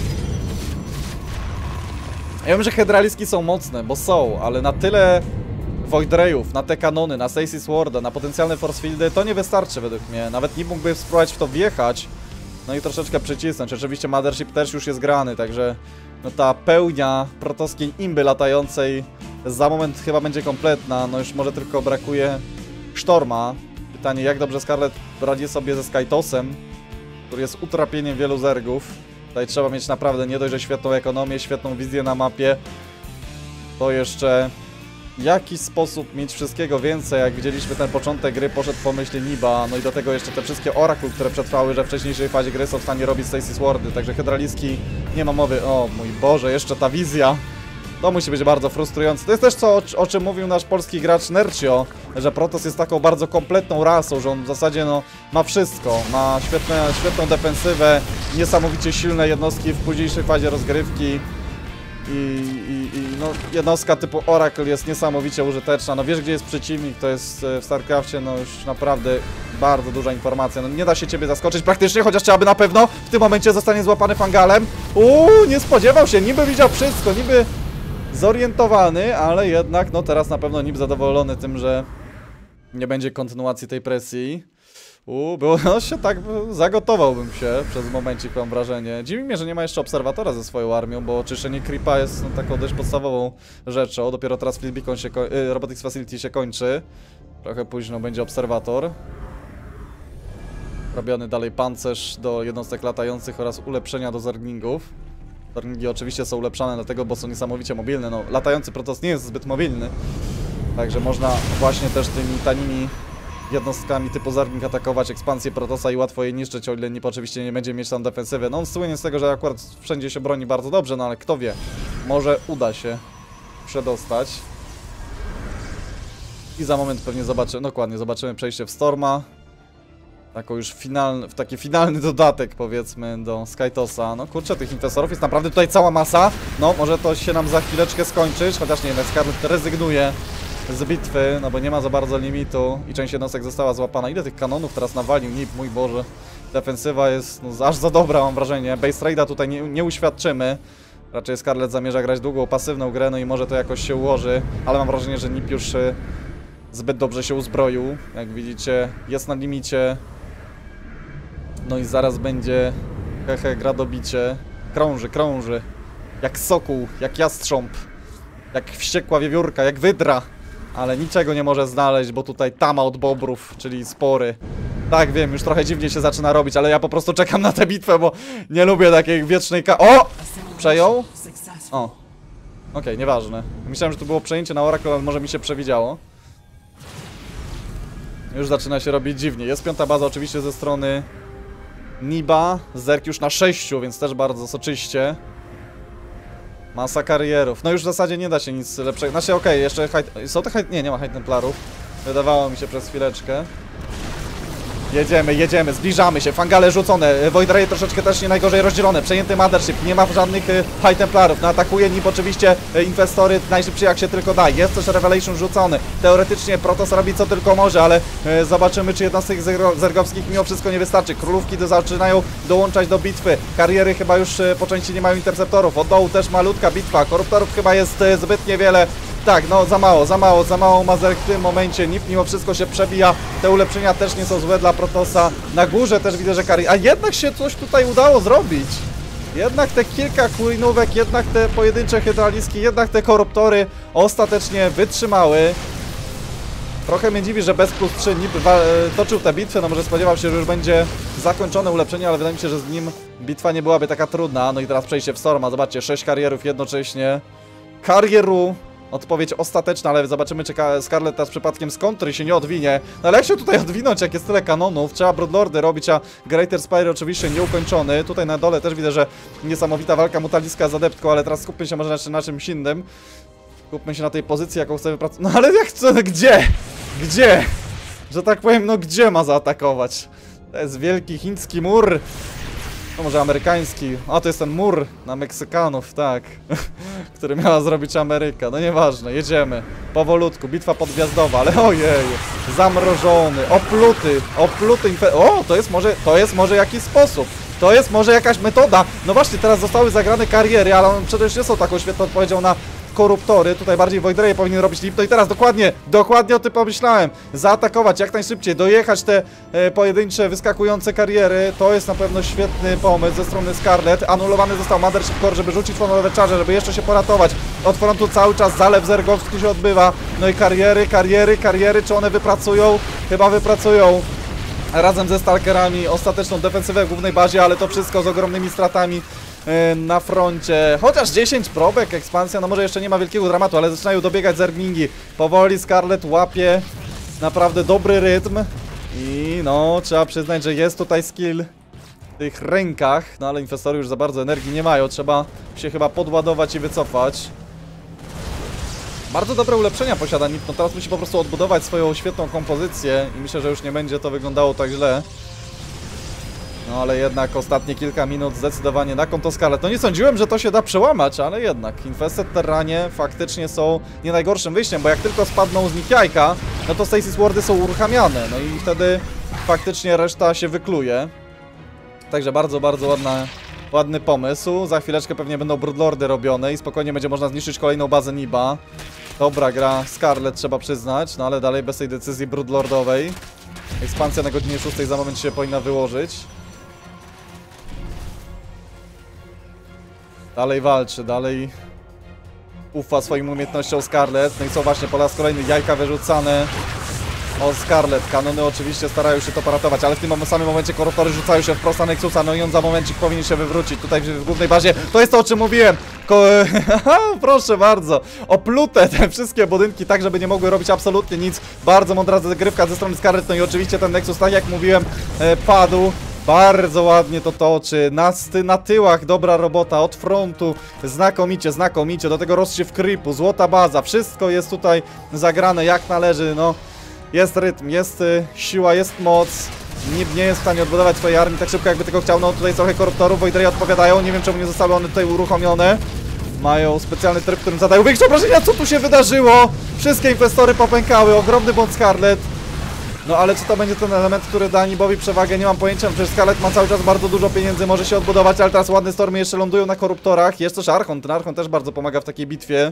Ja wiem, że Hydraliski są mocne, bo są, ale na tyle Voidrejów, na te kanony, na Stacy Sworda, na potencjalne Force Fieldy, to nie wystarczy według mnie. Nawet nie mógłby spróbować w to wjechać, no i troszeczkę przycisnąć. Oczywiście Mothership też już jest grany, także no ta pełnia protowskiej imby latającej za moment chyba będzie kompletna. No już może tylko brakuje Sztorma. Pytanie, jak dobrze Scarlet radzi sobie ze Skytosem, który jest utrapieniem wielu zergów. Tutaj trzeba mieć naprawdę nie dość, że świetną ekonomię, świetną wizję na mapie, to jeszcze w jakiś sposób mieć wszystkiego więcej. Jak widzieliśmy, ten początek gry poszedł po myśli NiPa, no i do tego jeszcze te wszystkie Oracle, które przetrwały, że w wcześniejszej fazie gry są w stanie robić Stacy Swordy, także Hydraliski nie ma mowy. O mój Boże, jeszcze ta wizja, to musi być bardzo frustrujące. To jest też to, o czym mówił nasz polski gracz Nercio, że Protoss jest taką bardzo kompletną rasą, że on w zasadzie no, ma wszystko, ma świetną defensywę, niesamowicie silne jednostki w późniejszej fazie rozgrywki. No, jednostka typu Oracle jest niesamowicie użyteczna. No wiesz, gdzie jest przeciwnik, to jest w StarCraftie no już naprawdę bardzo duża informacja. No nie da się ciebie zaskoczyć praktycznie, chociaż trzeba by na pewno w tym momencie zostanie złapany Fangalem. Nie spodziewał się, niby widział wszystko, niby zorientowany, ale jednak, no teraz na pewno Nip zadowolony tym, że nie będzie kontynuacji tej presji. Było no się tak, zagotowałbym się przez momencik, mam wrażenie. Dziwi mnie, że nie ma jeszcze obserwatora ze swoją armią, bo czyszczenie creepa jest no, taką dość podstawową rzeczą. Dopiero teraz Fleet Beacon się Robotics Facility się kończy. Trochę późno będzie obserwator. Robiony dalej pancerz do jednostek latających oraz ulepszenia do zerglingów. Zerglingi oczywiście są ulepszane dlatego, bo są niesamowicie mobilne. No, latający Protoss nie jest zbyt mobilny. Także można właśnie też tymi tanimi jednostkami typu Zergling atakować ekspansję Protossa i łatwo je niszczyć, o ile Nip oczywiście nie będzie mieć tam defensywy. No on słynie z tego, że akurat wszędzie się broni bardzo dobrze, no ale kto wie, może uda się przedostać. I za moment pewnie zobaczymy, dokładnie, zobaczymy przejście w Storma. Taką już taki finalny dodatek, powiedzmy, do Skytossa. No kurczę, tych inwestorów jest naprawdę tutaj cała masa. No, może to się nam za chwileczkę skończyć, chociaż nie wiem, Scarlet rezygnuje z bitwy, no bo nie ma za bardzo limitu i część jednostek została złapana. Ile tych kanonów teraz nawalił Nip, mój Boże. Defensywa jest no, aż za dobra, mam wrażenie. Base Raida tutaj nie uświadczymy. Raczej Scarlet zamierza grać długą, pasywną grę, no i może to jakoś się ułoży. Ale mam wrażenie, że Nip już zbyt dobrze się uzbroił. Jak widzicie, jest na limicie. No i zaraz będzie, gra dobicie. Krąży. Jak sokół, jak jastrząb. Jak wściekła wiewiórka, jak wydra. Ale niczego nie może znaleźć, bo tutaj tama od bobrów, czyli spory. Tak, wiem, już trochę dziwnie się zaczyna robić, ale ja po prostu czekam na tę bitwę, bo nie lubię takiej wiecznej O! Przejął? O. Okej, nieważne. Myślałem, że to było przejęcie na Oracle, ale może mi się przewidziało. Już zaczyna się robić dziwnie. Jest piąta baza oczywiście ze strony Niba. Zerk już na 6, więc też bardzo soczyście. Masa karierów. No już w zasadzie nie da się nic lepszego. Znaczy okej, jeszcze są te nie ma High Templarów. Wydawało mi się przez chwileczkę. Jedziemy, zbliżamy się. Fangale rzucone, Void Ray troszeczkę też nie najgorzej rozdzielone. Przejęty Mothership, nie ma żadnych High Templarów. No atakuje Nip oczywiście Infestory najszybciej jak się tylko da. Jest też Revelation rzucony. Teoretycznie Protoss robi co tylko może, ale zobaczymy, czy jednostek zergowskich mimo wszystko nie wystarczy. Królówki zaczynają dołączać do bitwy. Kariery chyba już po części nie mają interceptorów. Od dołu też malutka bitwa. Koruptorów chyba jest zbyt niewiele. Tak, no za mało ma Zerg w tym momencie. Nip mimo wszystko się przebija. Te ulepszenia też nie są złe dla Protossa. Na górze też widzę, że a jednak się coś tutaj udało zrobić. Jednak te kilka queenówek, jednak te pojedyncze hydraliski, jednak te koruptory ostatecznie wytrzymały. Trochę mnie dziwi, że bez +3 Nip toczył tę bitwę. No może spodziewał się, że już będzie zakończone ulepszenie, ale wydaje mi się, że z nim bitwa nie byłaby taka trudna. No i teraz przejście w Storma. Zobaczcie, 6 karierów jednocześnie. Karieru. Odpowiedź ostateczna, ale zobaczymy, czy Scarlet teraz przypadkiem z kontry się nie odwinie. No ale jak się tutaj odwinąć, jak jest tyle kanonów? Trzeba Broodlordy robić, a Greater Spire oczywiście nieukończony. Tutaj na dole też widzę, że niesamowita walka Mutaliska z Adeptką, ale teraz skupmy się może na czymś innym. Skupmy się na tej pozycji, jaką chcemy pracować. No ale jak co? Gdzie? Gdzie? Że tak powiem, no gdzie ma zaatakować? To jest wielki chiński mur. No może amerykański. A to jest ten mur na Meksykanów, tak. Który miała zrobić Ameryka. No nieważne, jedziemy. Powolutku, bitwa podgwiazdowa, ale ojej. Zamrożony, opluty O, to jest może jakiś sposób. To jest może jakaś metoda. No właśnie, teraz zostały zagrane kariery, ale one przecież nie są taką świetną odpowiedzią na koruptory. Tutaj bardziej Void Ray powinien robić Nip. No i teraz dokładnie o tym pomyślałem. Zaatakować jak najszybciej, dojechać te pojedyncze, wyskakujące kariery. To jest na pewno świetny pomysł ze strony Scarlet. Anulowany został Mothership Core, żeby rzucić frontowe charge, żeby jeszcze się poratować. Od frontu cały czas zalew zergowski się odbywa. No i kariery, czy one wypracują? Chyba wypracują. Razem ze Stalkerami ostateczną defensywę w głównej bazie, ale to wszystko z ogromnymi stratami na froncie. Chociaż 10 probek, ekspansja, no może jeszcze nie ma wielkiego dramatu, ale zaczynają dobiegać zerglingi. Powoli Scarlet łapie naprawdę dobry rytm i no trzeba przyznać, że jest tutaj skill w tych rękach, no ale Infestory już za bardzo energii nie mają, trzeba się chyba podładować i wycofać. Bardzo dobre ulepszenia posiada Nip, no teraz musi po prostu odbudować swoją świetną kompozycję i myślę, że już nie będzie to wyglądało tak źle. No ale jednak ostatnie kilka minut zdecydowanie na konto Scarlet. No nie sądziłem, że to się da przełamać, ale jednak Infested Terranie faktycznie są nie najgorszym wyjściem, bo jak tylko spadną z nich jajka, no to Stasis Wardy są uruchamiane, no i wtedy faktycznie reszta się wykluje. Także bardzo, bardzo ładna Ładny pomysł. Za chwileczkę pewnie będą Broodlordy robione i spokojnie będzie można zniszczyć kolejną bazę Niba. Dobra gra Skarlet, trzeba przyznać, no ale dalej bez tej decyzji Broodlordowej. Ekspansja na godzinie 6 za moment się powinna wyłożyć. Dalej walczy, dalej ufa swoim umiejętnościom Skarlet. No i co właśnie, po raz kolejny jajka wyrzucane o Skarlet. Kanony oczywiście starają się to poratować, ale w tym samym momencie koruptory rzucają się wprost na Nexusa, no i on za momencik powinien się wywrócić. Tutaj w głównej bazie, to jest to, o czym mówiłem. Proszę bardzo, oplute te wszystkie budynki tak, żeby nie mogły robić absolutnie nic. Bardzo mądra zagrywka ze strony Skarlet, no i oczywiście ten Nexus, tak jak mówiłem, padł. Bardzo ładnie to toczy, na tyłach dobra robota, od frontu, znakomicie, znakomicie, do tego rozsiew creepu, złota baza, wszystko jest tutaj zagrane jak należy, no. Jest rytm, jest siła, jest moc, nie jest w stanie odbudować swojej armii tak szybko jakby tego chciał, no tutaj trochę koruptorów, Voidrey odpowiadają, nie wiem czemu nie zostały one tutaj uruchomione. Mają specjalny tryb, którym zadają większe obrażenia, co tu się wydarzyło? Wszystkie inwestory popękały, ogromny błąd Skarlet. No ale czy to będzie ten element, który da Nibowi przewagę? Nie mam pojęcia, przecież Skarlet ma cały czas bardzo dużo pieniędzy, może się odbudować, ale teraz ładne stormy jeszcze lądują na koruptorach. Jest też Archon, ten Archon też bardzo pomaga w takiej bitwie.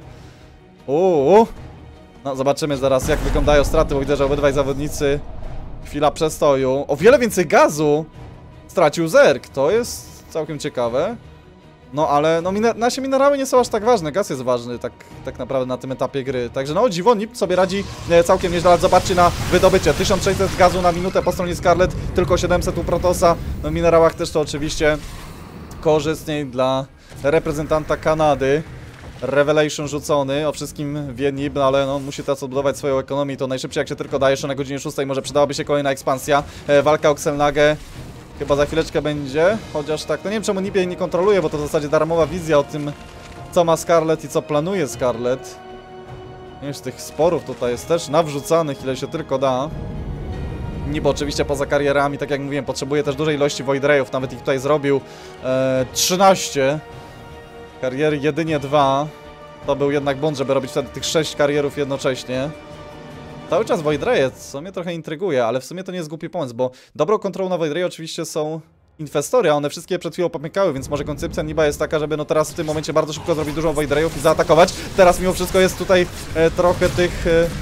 No zobaczymy zaraz jak wyglądają straty, bo widzę, że obydwaj zawodnicy. Chwila przestoju. O wiele więcej gazu stracił Zerg, to jest całkiem ciekawe. No ale no nasze minerały nie są aż tak ważne, gaz jest ważny tak naprawdę na tym etapie gry. Także no dziwo, NiP sobie radzi całkiem nieźle, ale zobaczcie na wydobycie. 1600 gazu na minutę po stronie Skarlet, tylko 700 u Protosa. No w minerałach też to oczywiście korzystniej dla reprezentanta Kanady. Revelation rzucony, o wszystkim wie NiP, no ale no, musi teraz odbudować swoją ekonomię i to najszybciej jak się tylko da, jeszcze na godzinie 6 może przydałaby się kolejna ekspansja. Walka o Xelnagę chyba za chwileczkę będzie, chociaż tak, no nie wiem czemu NiP jej nie kontroluje, bo to w zasadzie darmowa wizja o tym, co ma Skarlet i co planuje Skarlet. Wiesz, tych sporów tutaj jest też nawrzucanych, ile się tylko da. NiP oczywiście poza karierami, tak jak mówiłem, potrzebuje też dużej ilości Voidreyów, nawet ich tutaj zrobił 13. Kariery jedynie 2. To był jednak błąd, żeby robić wtedy tych 6 karierów jednocześnie. Cały czas Voidreye, co mnie trochę intryguje, ale w sumie to nie jest głupi pomysł, bo dobrą kontrolą na Voidreye oczywiście są inwestory, a one wszystkie przed chwilą popękały, więc może koncepcja Niba jest taka, żeby no teraz w tym momencie bardzo szybko zrobić dużo Voidreyów i zaatakować. Teraz mimo wszystko jest tutaj trochę tych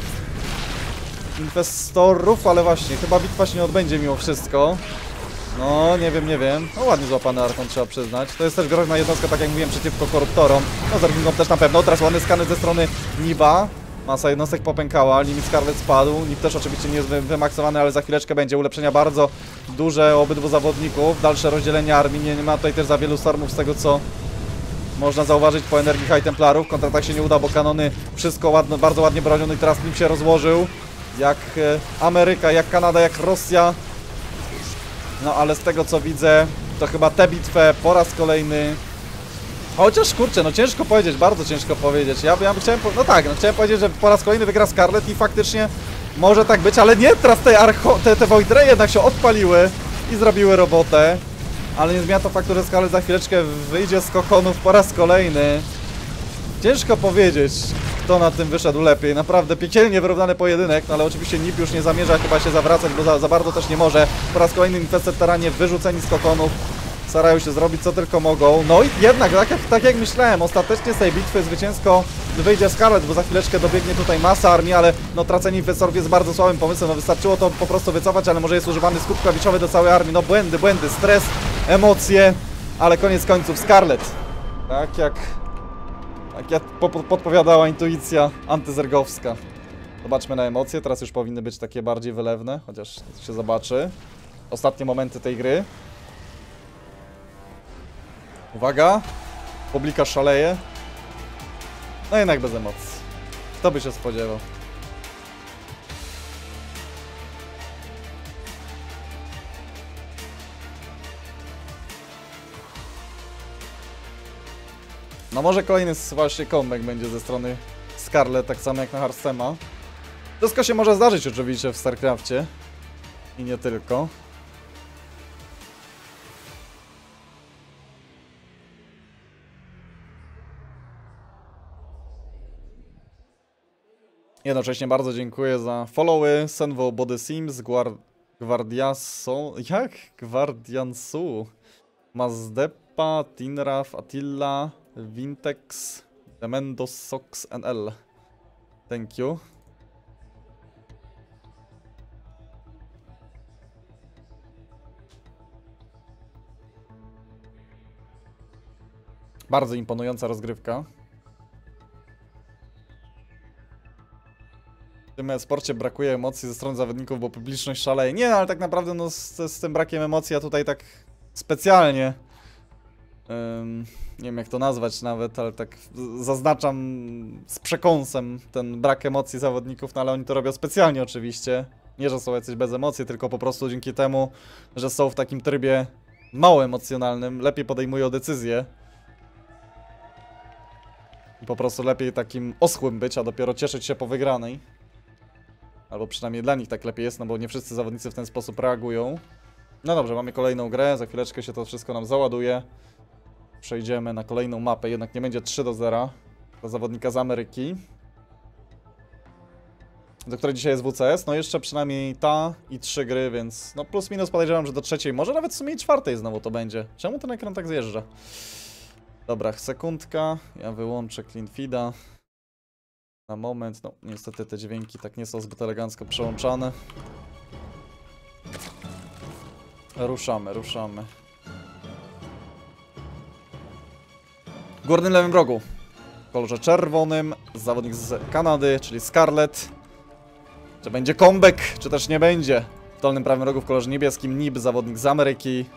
inwestorów, ale właśnie, chyba bitwa się nie odbędzie mimo wszystko. No, nie wiem. No, ładnie złapany Archon, trzeba przyznać. To jest też groźna jednostka, tak jak mówiłem, przeciwko koruptorom. No, Zerglingom też na pewno. Teraz ładny skany ze strony Niba. Masa jednostek popękała, limit Skarlet spadł. NiP też oczywiście nie jest wymaksowany, ale za chwileczkę będzie. Ulepszenia bardzo duże obydwu zawodników. Dalsze rozdzielenie armii. Nie ma tutaj też za wielu stormów z tego, co można zauważyć po energii High Templarów. Kontratak się nie uda, bo kanony wszystko ładno, bardzo ładnie bronią. I teraz NiP się rozłożył. Jak Ameryka, jak Kanada, jak Rosja. No ale z tego co widzę, to chyba tę bitwę po raz kolejny. Chociaż kurczę, no ciężko powiedzieć, bardzo ciężko powiedzieć. Ja chciałem, no tak, no chciałem powiedzieć, że po raz kolejny wygra Skarlet i faktycznie może tak być, ale nie, teraz te Voidreye jednak się odpaliły i zrobiły robotę. Ale nie zmienia to faktu, że Skarlet za chwileczkę wyjdzie z kokonów po raz kolejny. Ciężko powiedzieć, kto na tym wyszedł lepiej. Naprawdę piekielnie wyrównany pojedynek, no ale oczywiście NiP już nie zamierza chyba się zawracać, bo za bardzo też nie może. Po raz kolejny infested teranie wyrzuceni z kokonów. Starają się zrobić co tylko mogą. No i jednak, tak jak myślałem, ostatecznie z tej bitwy zwycięsko wyjdzie Skarlet, bo za chwileczkę dobiegnie tutaj masa armii, ale no tracenie inwestorów jest bardzo słabym pomysłem. No wystarczyło to po prostu wycofać, ale może jest używany skut klawiszowy do całej armii. No błędy, stres, emocje, ale koniec końców Skarlet. Tak jak podpowiadała intuicja antyzergowska. Zobaczmy na emocje, teraz już powinny być takie bardziej wylewne, chociaż się zobaczy. Ostatnie momenty tej gry. Uwaga, publika szaleje. No jednak bez emocji. Kto by się spodziewał? No może kolejny właśnie comeback będzie ze strony Skarlet, tak samo jak na Hearthstone'a. Wszystko się może zdarzyć oczywiście w StarCrafcie. I nie tylko. Jednocześnie bardzo dziękuję za followy, Senwo Body Sims, Guardiansu, Mazdep Kappa, Tinraf, Attila, Vintex, Demendos, Sox, NL. Thank you. Bardzo imponująca rozgrywka. W tym sporcie brakuje emocji ze strony zawodników, bo publiczność szaleje. Nie, ale tak naprawdę no, z tym brakiem emocji ja tutaj tak specjalnie nie wiem jak to nazwać nawet, ale tak zaznaczam z przekąsem ten brak emocji zawodników, no ale oni to robią specjalnie oczywiście. Nie, że są jacyś bez emocji, tylko po prostu dzięki temu, że są w takim trybie mało emocjonalnym, lepiej podejmują decyzje. I po prostu lepiej takim oschłym być, a dopiero cieszyć się po wygranej. Albo przynajmniej dla nich tak lepiej jest, no bo nie wszyscy zawodnicy w ten sposób reagują. No dobrze, mamy kolejną grę, za chwileczkę się to wszystko nam załaduje. Przejdziemy na kolejną mapę, jednak nie będzie 3-0 dla zawodnika z Ameryki. Do której dzisiaj jest WCS, no jeszcze przynajmniej ta i 3 gry, więc no plus minus podejrzewam, że do trzeciej, może nawet w sumie i czwartej znowu to będzie. Czemu ten ekran tak zjeżdża? Dobra, sekundka, ja wyłączę clean feeda. Na moment, no niestety te dźwięki tak nie są zbyt elegancko przełączane. Ruszamy. W górnym lewym rogu, w kolorze czerwonym, zawodnik z Kanady, czyli Scarlett. Czy będzie comeback, czy też nie będzie? W dolnym prawym rogu w kolorze niebieskim Nib, zawodnik z Ameryki.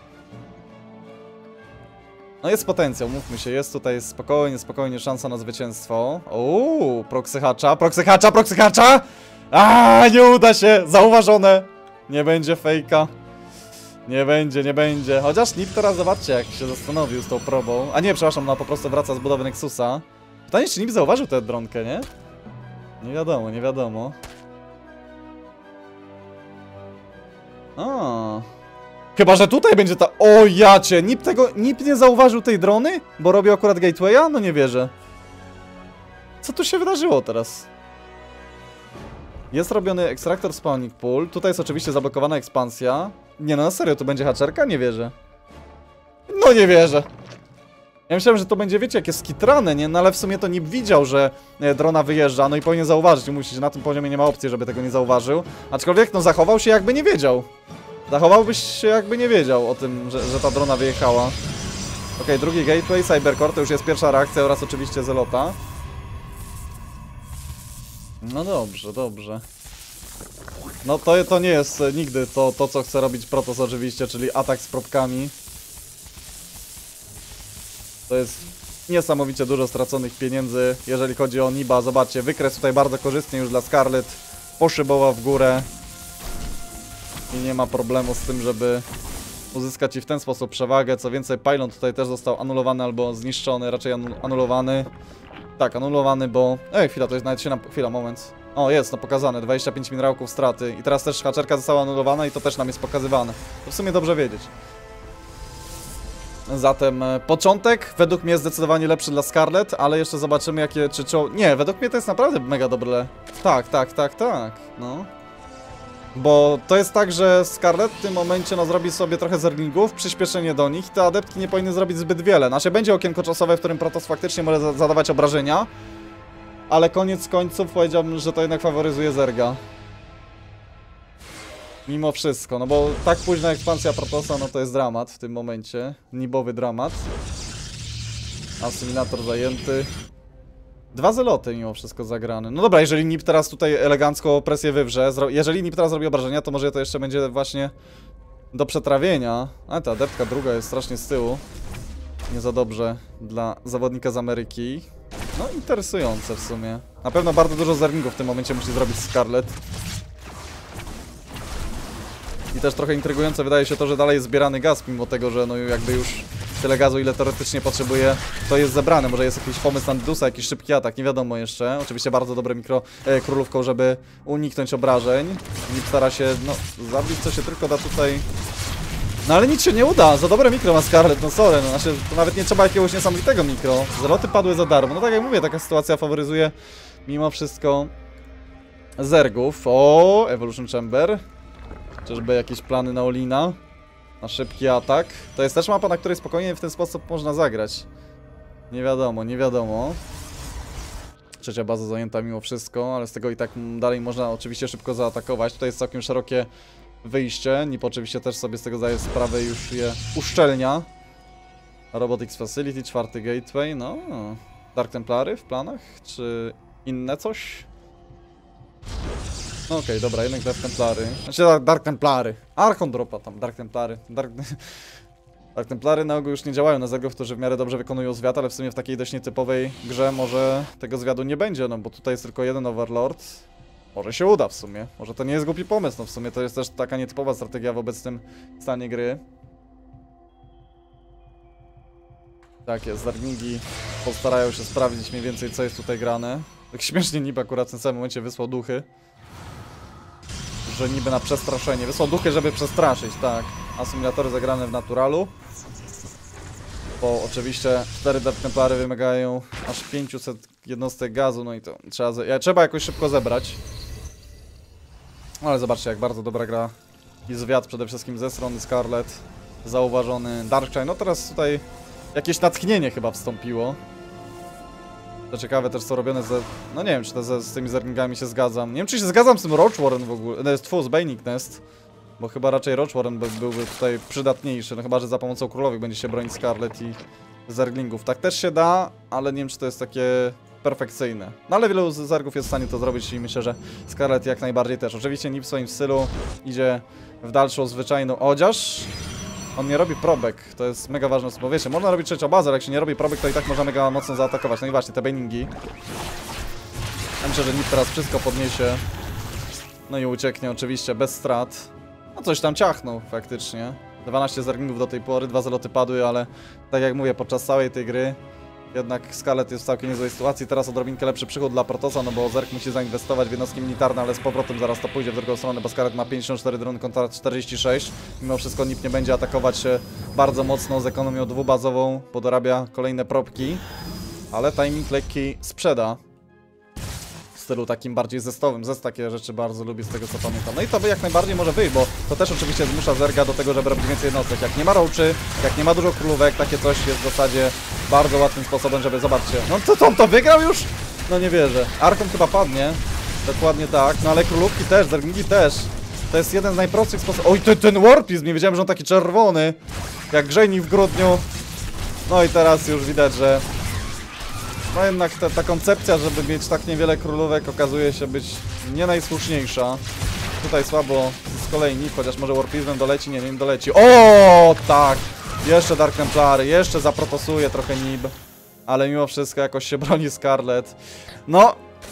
No jest potencjał, mówmy się, jest tutaj spokojnie szansa na zwycięstwo. Uuu, proxy hatcha! Aaaa, nie uda się, zauważone. Nie będzie fejka. Nie będzie. Chociaż Nip teraz zobaczcie jak się zastanowił z tą probą. A nie, przepraszam, no po prostu wraca z budowy Nexusa. Pytanie, czy Nip zauważył tę dronkę, nie? Nie wiadomo. Chyba, że tutaj będzie ta... O jacie! Nip nie zauważył tej drony? Bo robił akurat gatewaya? No nie wierzę. Co tu się wydarzyło teraz? Jest robiony ekstraktor spawning pool. Tutaj jest oczywiście zablokowana ekspansja. Nie no, na serio, tu będzie haczerka? Nie wierzę. No nie wierzę. Ja myślałem, że to będzie, wiecie, jakie skitrane, nie? No ale w sumie to Nip widział, że drona wyjeżdża, no i powinien zauważyć. Musi, że na tym poziomie nie ma opcji, żeby tego nie zauważył. Aczkolwiek, no zachował się jakby nie wiedział. Zachowałbyś się jakby nie wiedział o tym, że ta drona wyjechała. Okej, drugi gateway, Cybercore, to już jest pierwsza reakcja oraz oczywiście Zelota. No dobrze. No to nie jest nigdy to co chce robić Protoss oczywiście, czyli atak z probkami. To jest niesamowicie dużo straconych pieniędzy, jeżeli chodzi o Niba. Zobaczcie, wykres tutaj bardzo korzystny już dla Scarlett. Poszybował w górę. I nie ma problemu z tym, żeby uzyskać i w ten sposób przewagę. Co więcej, pylon tutaj też został anulowany albo zniszczony, raczej anulowany. Tak, anulowany, bo... chwila, to jest nawet się na... Chwila, moment. O, jest, no pokazane, 25 minerałków straty. I teraz też haczerka została anulowana i to też nam jest pokazywane. To w sumie dobrze wiedzieć. Zatem początek według mnie jest zdecydowanie lepszy dla Scarlett, ale jeszcze zobaczymy jakie... Nie, według mnie to jest naprawdę mega dobre. Tak, no. Bo to jest tak, że Scarlett w tym momencie no, zrobi sobie trochę zerglingów, przyspieszenie do nich i te adeptki nie powinny zrobić zbyt wiele. Znaczy będzie okienko czasowe, w którym Protoss faktycznie może zadawać obrażenia, ale koniec końców powiedziałbym, że to jednak faworyzuje Zerga. Mimo wszystko, no bo tak późna ekspansja Protossa, no to jest dramat w tym momencie. Nibowy dramat. Asymilator zajęty. 2 zeloty mimo wszystko zagrane. No dobra, jeżeli Nip teraz tutaj elegancko presję wywrze, jeżeli Nip teraz robi obrażenia, to może to jeszcze będzie właśnie do przetrawienia. A ta adeptka druga jest strasznie z tyłu. Nie za dobrze dla zawodnika z Ameryki. No interesujące w sumie. Na pewno bardzo dużo zerglingów w tym momencie musi zrobić Scarlett. I też trochę intrygujące wydaje się to, że dalej jest zbierany gaz, mimo tego, że no jakby już tyle gazu, ile teoretycznie potrzebuje, to jest zebrane. Może jest jakiś pomysł na Didusa, jakiś szybki atak, nie wiadomo jeszcze. Oczywiście bardzo dobre królówką, żeby uniknąć obrażeń. Nip stara się, no, zabić co się tylko da tutaj. No ale nic się nie uda, za dobre mikro ma Scarlett, no sorry, no znaczy to nawet nie trzeba jakiegoś niesamowitego mikro. Zeloty padły za darmo, no tak jak mówię, taka sytuacja faworyzuje mimo wszystko Zergów. O, Evolution Chamber. Czyżby jakieś plany na Olina? na szybki atak. To jest też mapa, na której spokojnie w ten sposób można zagrać. Nie wiadomo, nie wiadomo. Trzecia baza zajęta mimo wszystko, ale z tego i tak dalej można oczywiście szybko zaatakować. Tutaj jest całkiem szerokie wyjście. NiP oczywiście też sobie z tego zdaje sprawę, już je uszczelnia. Robotics Facility, 4. Gateway, no. Dark Templary w planach? Czy inne coś? No okej, dobra, jednak Dark Templary. Znaczy Dark Templary. Archon dropa tam, Dark Templary. Dark Templary na ogół już nie działają na zergów, którzy w miarę dobrze wykonują zwiat, ale w sumie w takiej dość nietypowej grze może tego zwiadu nie będzie, no bo tutaj jest tylko jeden Overlord. Może się uda w sumie. Może to nie jest głupi pomysł, no w sumie to jest też taka nietypowa strategia w obecnym stanie gry. Tak jest, Zerglings postarają się sprawdzić mniej więcej, co jest tutaj grane. Tak śmiesznie NiP akurat w tym samym momencie wysłał duchy. Że niby na przestraszenie. Wysłał duchy, żeby przestraszyć, tak. Asymilatory zagrane w naturalu. Bo oczywiście 4 Dark Templary wymagają aż 500 jednostek gazu, no i to trzeba jakoś szybko zebrać. Ale zobaczcie, jak bardzo dobra gra. I zwiat przede wszystkim ze strony Skarlet. Zauważony Darkshine. No teraz tutaj jakieś natchnienie chyba wstąpiło. To ciekawe też co robione ze... No nie wiem, czy to z tymi zerglingami się zgadzam. Nie wiem, czy się zgadzam z tym Roach Warren w ogóle. Z Banic Nest. Bo chyba raczej Roach Warren byłby tutaj przydatniejszy. No chyba, że za pomocą królowych będzie się bronić Skarlet i zerglingów. Tak też się da, ale nie wiem, czy to jest takie perfekcyjne. No ale wielu zergów jest w stanie to zrobić i myślę, że Skarlet jak najbardziej też. Oczywiście NiP w swoim stylu idzie w dalszą zwyczajną... Chociaż... On nie robi probek, to jest mega ważne, bo wiecie, można robić trzecią bazę, ale jak się nie robi probek, to i tak można mega mocno zaatakować. No i właśnie, te baningi. Ja myślę, że NiP teraz wszystko podniesie. No i ucieknie oczywiście bez strat. No coś tam ciachnął faktycznie. 12 zerglingów do tej pory, 2 zaloty padły, ale tak jak mówię, podczas całej tej gry jednak Skarlet jest w całkiem niezłej sytuacji. Teraz odrobinkę lepszy przychód dla Protosa, no bo Zerg musi zainwestować w jednostki militarne, ale z powrotem zaraz to pójdzie w drugą stronę, bo Skarlet ma 54 drony kontra 46. Mimo wszystko NiP nie będzie atakować się bardzo mocno z ekonomią dwubazową, podorabia kolejne propki, ale timing lekki sprzeda. W stylu takim bardziej zestowym. Zest takie rzeczy bardzo lubię z tego co pamiętam. No i to by jak najbardziej może wyjść, bo to też oczywiście zmusza Zerga do tego, żeby robić więcej jednostek. Jak nie ma roachy, jak nie ma dużo królówek, takie coś jest w zasadzie bardzo łatwym sposobem, żeby... Zobaczcie. No to on to wygrał już? No nie wierzę. Archon chyba padnie. Dokładnie tak. No ale królówki też, Zerglingi też. To jest jeden z najprostszych sposobów. Oj, ten Warpizm! Nie wiedziałem, że on taki czerwony. Jak grzejnik w grudniu. No i teraz już widać, że... No jednak ta koncepcja, żeby mieć tak niewiele królówek, okazuje się być nie najsłuszniejsza. Tutaj słabo z kolei NiP, chociaż może Warpizmem doleci, nie wiem, doleci. O, tak! Jeszcze Dark Templary, jeszcze zaprotosuje trochę NiP. Ale mimo wszystko jakoś się broni Skarlet. No,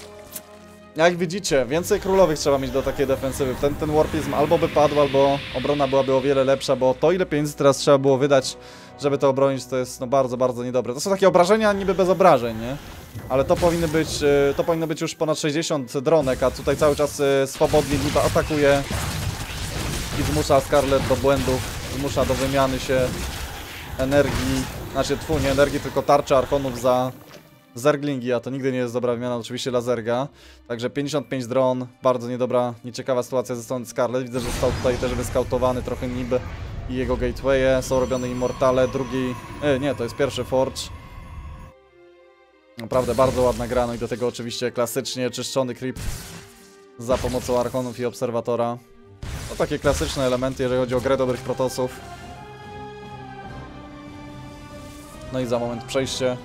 jak widzicie, więcej królowych trzeba mieć do takiej defensywy. Ten Warpizm albo by padł, albo obrona byłaby o wiele lepsza, bo to ile pieniędzy teraz trzeba było wydać, żeby to obronić, to jest no bardzo, bardzo niedobre. To są takie obrażenia niby bez obrażeń, nie? Ale to powinno być już ponad 60 dronek, a tutaj cały czas swobodnie NiP atakuje i zmusza Skarlet do błędów, zmusza do wymiany się energii, znaczy nie energii, tylko tarczy archonów za zerglingi, a to nigdy nie jest dobra wymiana oczywiście dla Zerga. Także 55 dron, bardzo niedobra, nieciekawa sytuacja ze strony Skarlet. Widzę, że został tutaj też wyskautowany trochę NiP i jego gatewaye. Są robione Immortale, drugi... nie, to jest pierwszy Forge. Naprawdę bardzo ładna gra, no i do tego oczywiście klasycznie czyszczony creep za pomocą Archonów i Obserwatora. To takie klasyczne elementy, jeżeli chodzi o grę dobrych Protosów. No i za moment przejście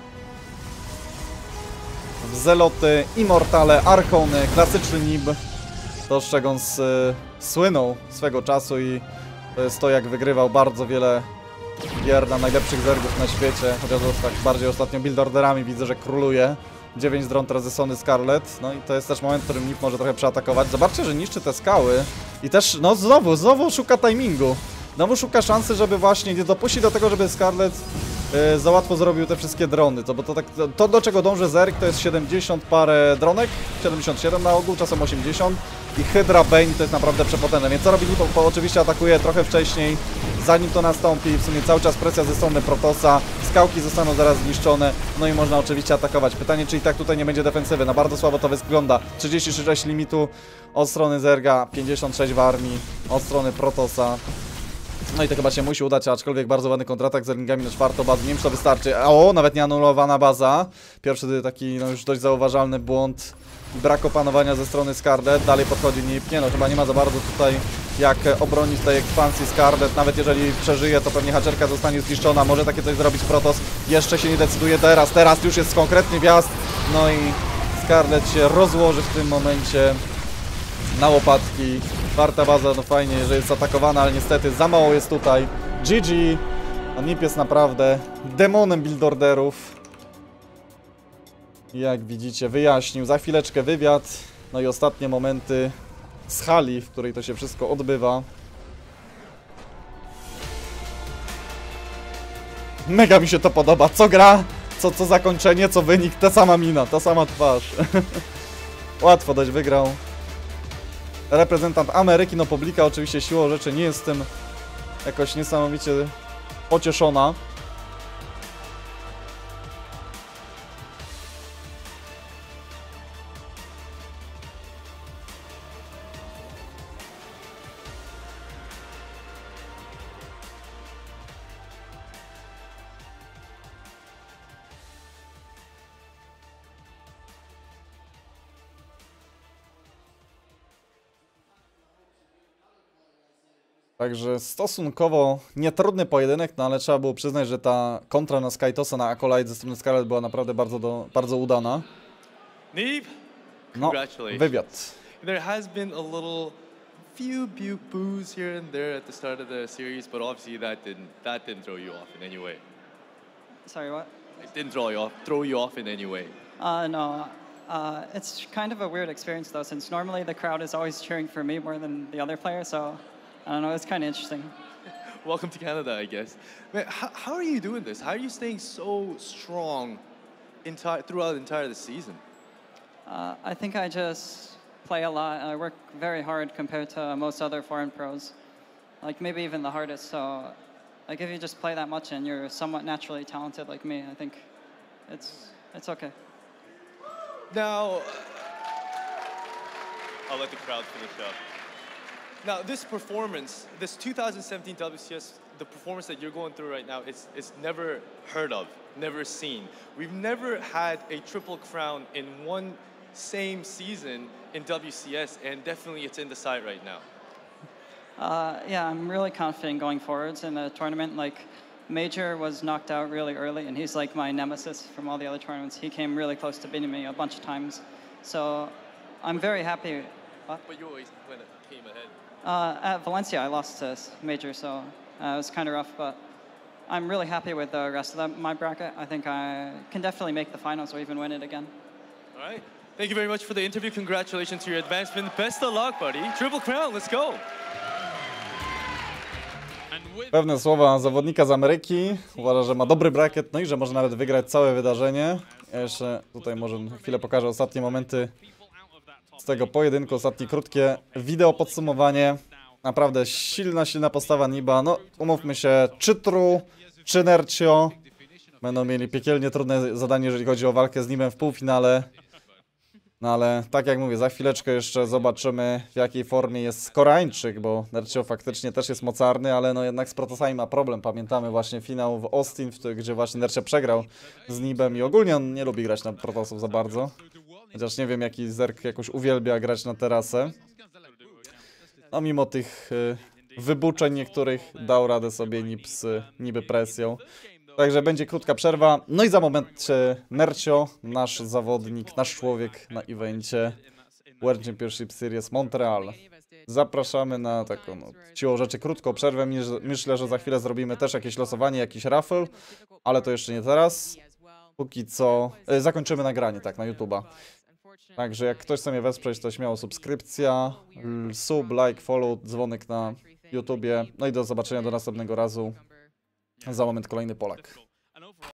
w Zeloty, Immortale, Archony, klasyczny NiP. To z czego słynął swego czasu i to jest to, jak wygrywał bardzo wiele gier na najlepszych zergów na świecie. Chociaż tak bardziej ostatnio build orderami widzę, że króluje. 9 dron teraz ze strony Skarlet. No i to jest też moment, w którym NiP może trochę przeatakować. Zobaczcie, że niszczy te skały. I też, no znowu szuka timingu. Znowu szuka szansy, żeby właśnie nie dopuścić do tego, żeby Skarlet za łatwo zrobił te wszystkie drony, bo to do czego dąży Zerg to jest 70 parę dronek, 77 na ogół, czasem 80 i Hydra Bane to jest naprawdę przepotężne, więc co robi NiP? Oczywiście atakuje trochę wcześniej, zanim to nastąpi, w sumie cały czas presja ze strony Protosa, skałki zostaną zaraz zniszczone, no i można oczywiście atakować. Pytanie, czy i tak tutaj nie będzie defensywy, no bardzo słabo to wygląda, 36 limitu od strony Zerga, 56 w armii od strony Protosa. No i to chyba się musi udać, aczkolwiek bardzo ładny kontratak z Erlingami na 4. bazę. Nie wiem, czy to wystarczy. O, nawet nie anulowana baza. Pierwszy taki, no już dość zauważalny błąd. Brak opanowania ze strony Skarlet. Dalej podchodzi Nip. Nie no, chyba nie ma za bardzo tutaj jak obronić tej ekspansji Skarlet. Nawet jeżeli przeżyje, to pewnie haczerka zostanie zniszczona. Może takie coś zrobić Protoss. Jeszcze się nie decyduje teraz. Teraz już jest konkretny wjazd. No i Skarlet się rozłoży w tym momencie na łopatki. 4. baza, no fajnie, że jest atakowana, ale niestety za mało jest tutaj. GG. A Nip jest naprawdę demonem build orderów. Jak widzicie, wyjaśnił. Za chwileczkę wywiad. No i ostatnie momenty z hali, w której to się wszystko odbywa. Mega mi się to podoba. Co gra, co zakończenie, co wynik. Ta sama mina, ta sama twarz. Łatwo dość wygrał. Reprezentant Ameryki, no publika oczywiście siłą rzeczy nie jest tym jakoś niesamowicie pocieszona. Także stosunkowo nietrudny pojedynek, no ale trzeba było przyznać, że ta kontra na Skytosa, na Acolyte ze strony Scarlet była naprawdę bardzo udana. Nip, No, congratulations. wywiad. There has been a little few boos here and there at the start of the series, but obviously that didn't throw you off in any way. Sorry, what? It didn't throw you off in any way. No. It's kind of a weird experience though, since normally the crowd is always cheering for me more than the other player, so I don't know, it's kind of interesting. Welcome to Canada, I guess. Man, how are you doing this? How are you staying so strong throughout the entire season? I think I just play a lot. I work very hard compared to most other foreign pros, like maybe even the hardest. So, like if you just play that much and you're somewhat naturally talented like me, I think it's okay. Now, I'll let the crowd finish up. Now, this performance, this 2017 WCS, the performance that you're going through right now, it's never heard of, never seen. We've never had a triple crown in one same season in WCS, and definitely it's in the sight right now. Yeah, I'm really confident going forwards in the tournament. Like, Major was knocked out really early, and he's like my nemesis from all the other tournaments. He came really close to beating me a bunch of times. So I'm very happy. But you always win a team ahead. At Valencia, I lost to Major, so it was kind of rough, but I'm really happy with the rest of my bracket. I think I can definitely make the finals or even win it again. All right. Thank you very much for the interview. Congratulations to your advancement. Best of luck, buddy. Triple crown, let's go. Pewne słowa zawodnika z Ameryki. Uważa, że ma dobry bracket, no i że może nawet wygrać całe wydarzenie. Ja jeszcze tutaj może na chwilę pokażę ostatnie momenty z tego pojedynku, ostatnie krótkie wideo podsumowanie. Naprawdę silna postawa Niba. No, umówmy się, czy True, czy Nercio będą mieli piekielnie trudne zadanie, jeżeli chodzi o walkę z Nibem w półfinale. No ale tak jak mówię, za chwileczkę jeszcze zobaczymy, w jakiej formie jest Koreańczyk, bo Nercio faktycznie też jest mocarny, ale no jednak z Protosami ma problem. Pamiętamy właśnie finał w Austin, gdzie właśnie Nercio przegrał z Nibem i ogólnie on nie lubi grać na Protosów za bardzo. Chociaż nie wiem, jaki Zerk jakoś uwielbia grać na terasę. No mimo tych wybuczeń niektórych dał radę sobie Nib z niby presją. Także będzie krótka przerwa. No i za moment Nercio, nasz zawodnik, nasz człowiek na evencie World Championship Series Montreal. Zapraszamy na taką siłą rzeczy krótką przerwę. Myślę, że za chwilę zrobimy też jakieś losowanie, jakiś raffle, ale to jeszcze nie teraz. Póki co zakończymy nagranie, tak, na YouTube'a. Także jak ktoś chce mnie wesprzeć, to śmiało subskrypcja, sub, like, follow, dzwonek na YouTubie. No i do zobaczenia do następnego razu. Za moment kolejny Polak.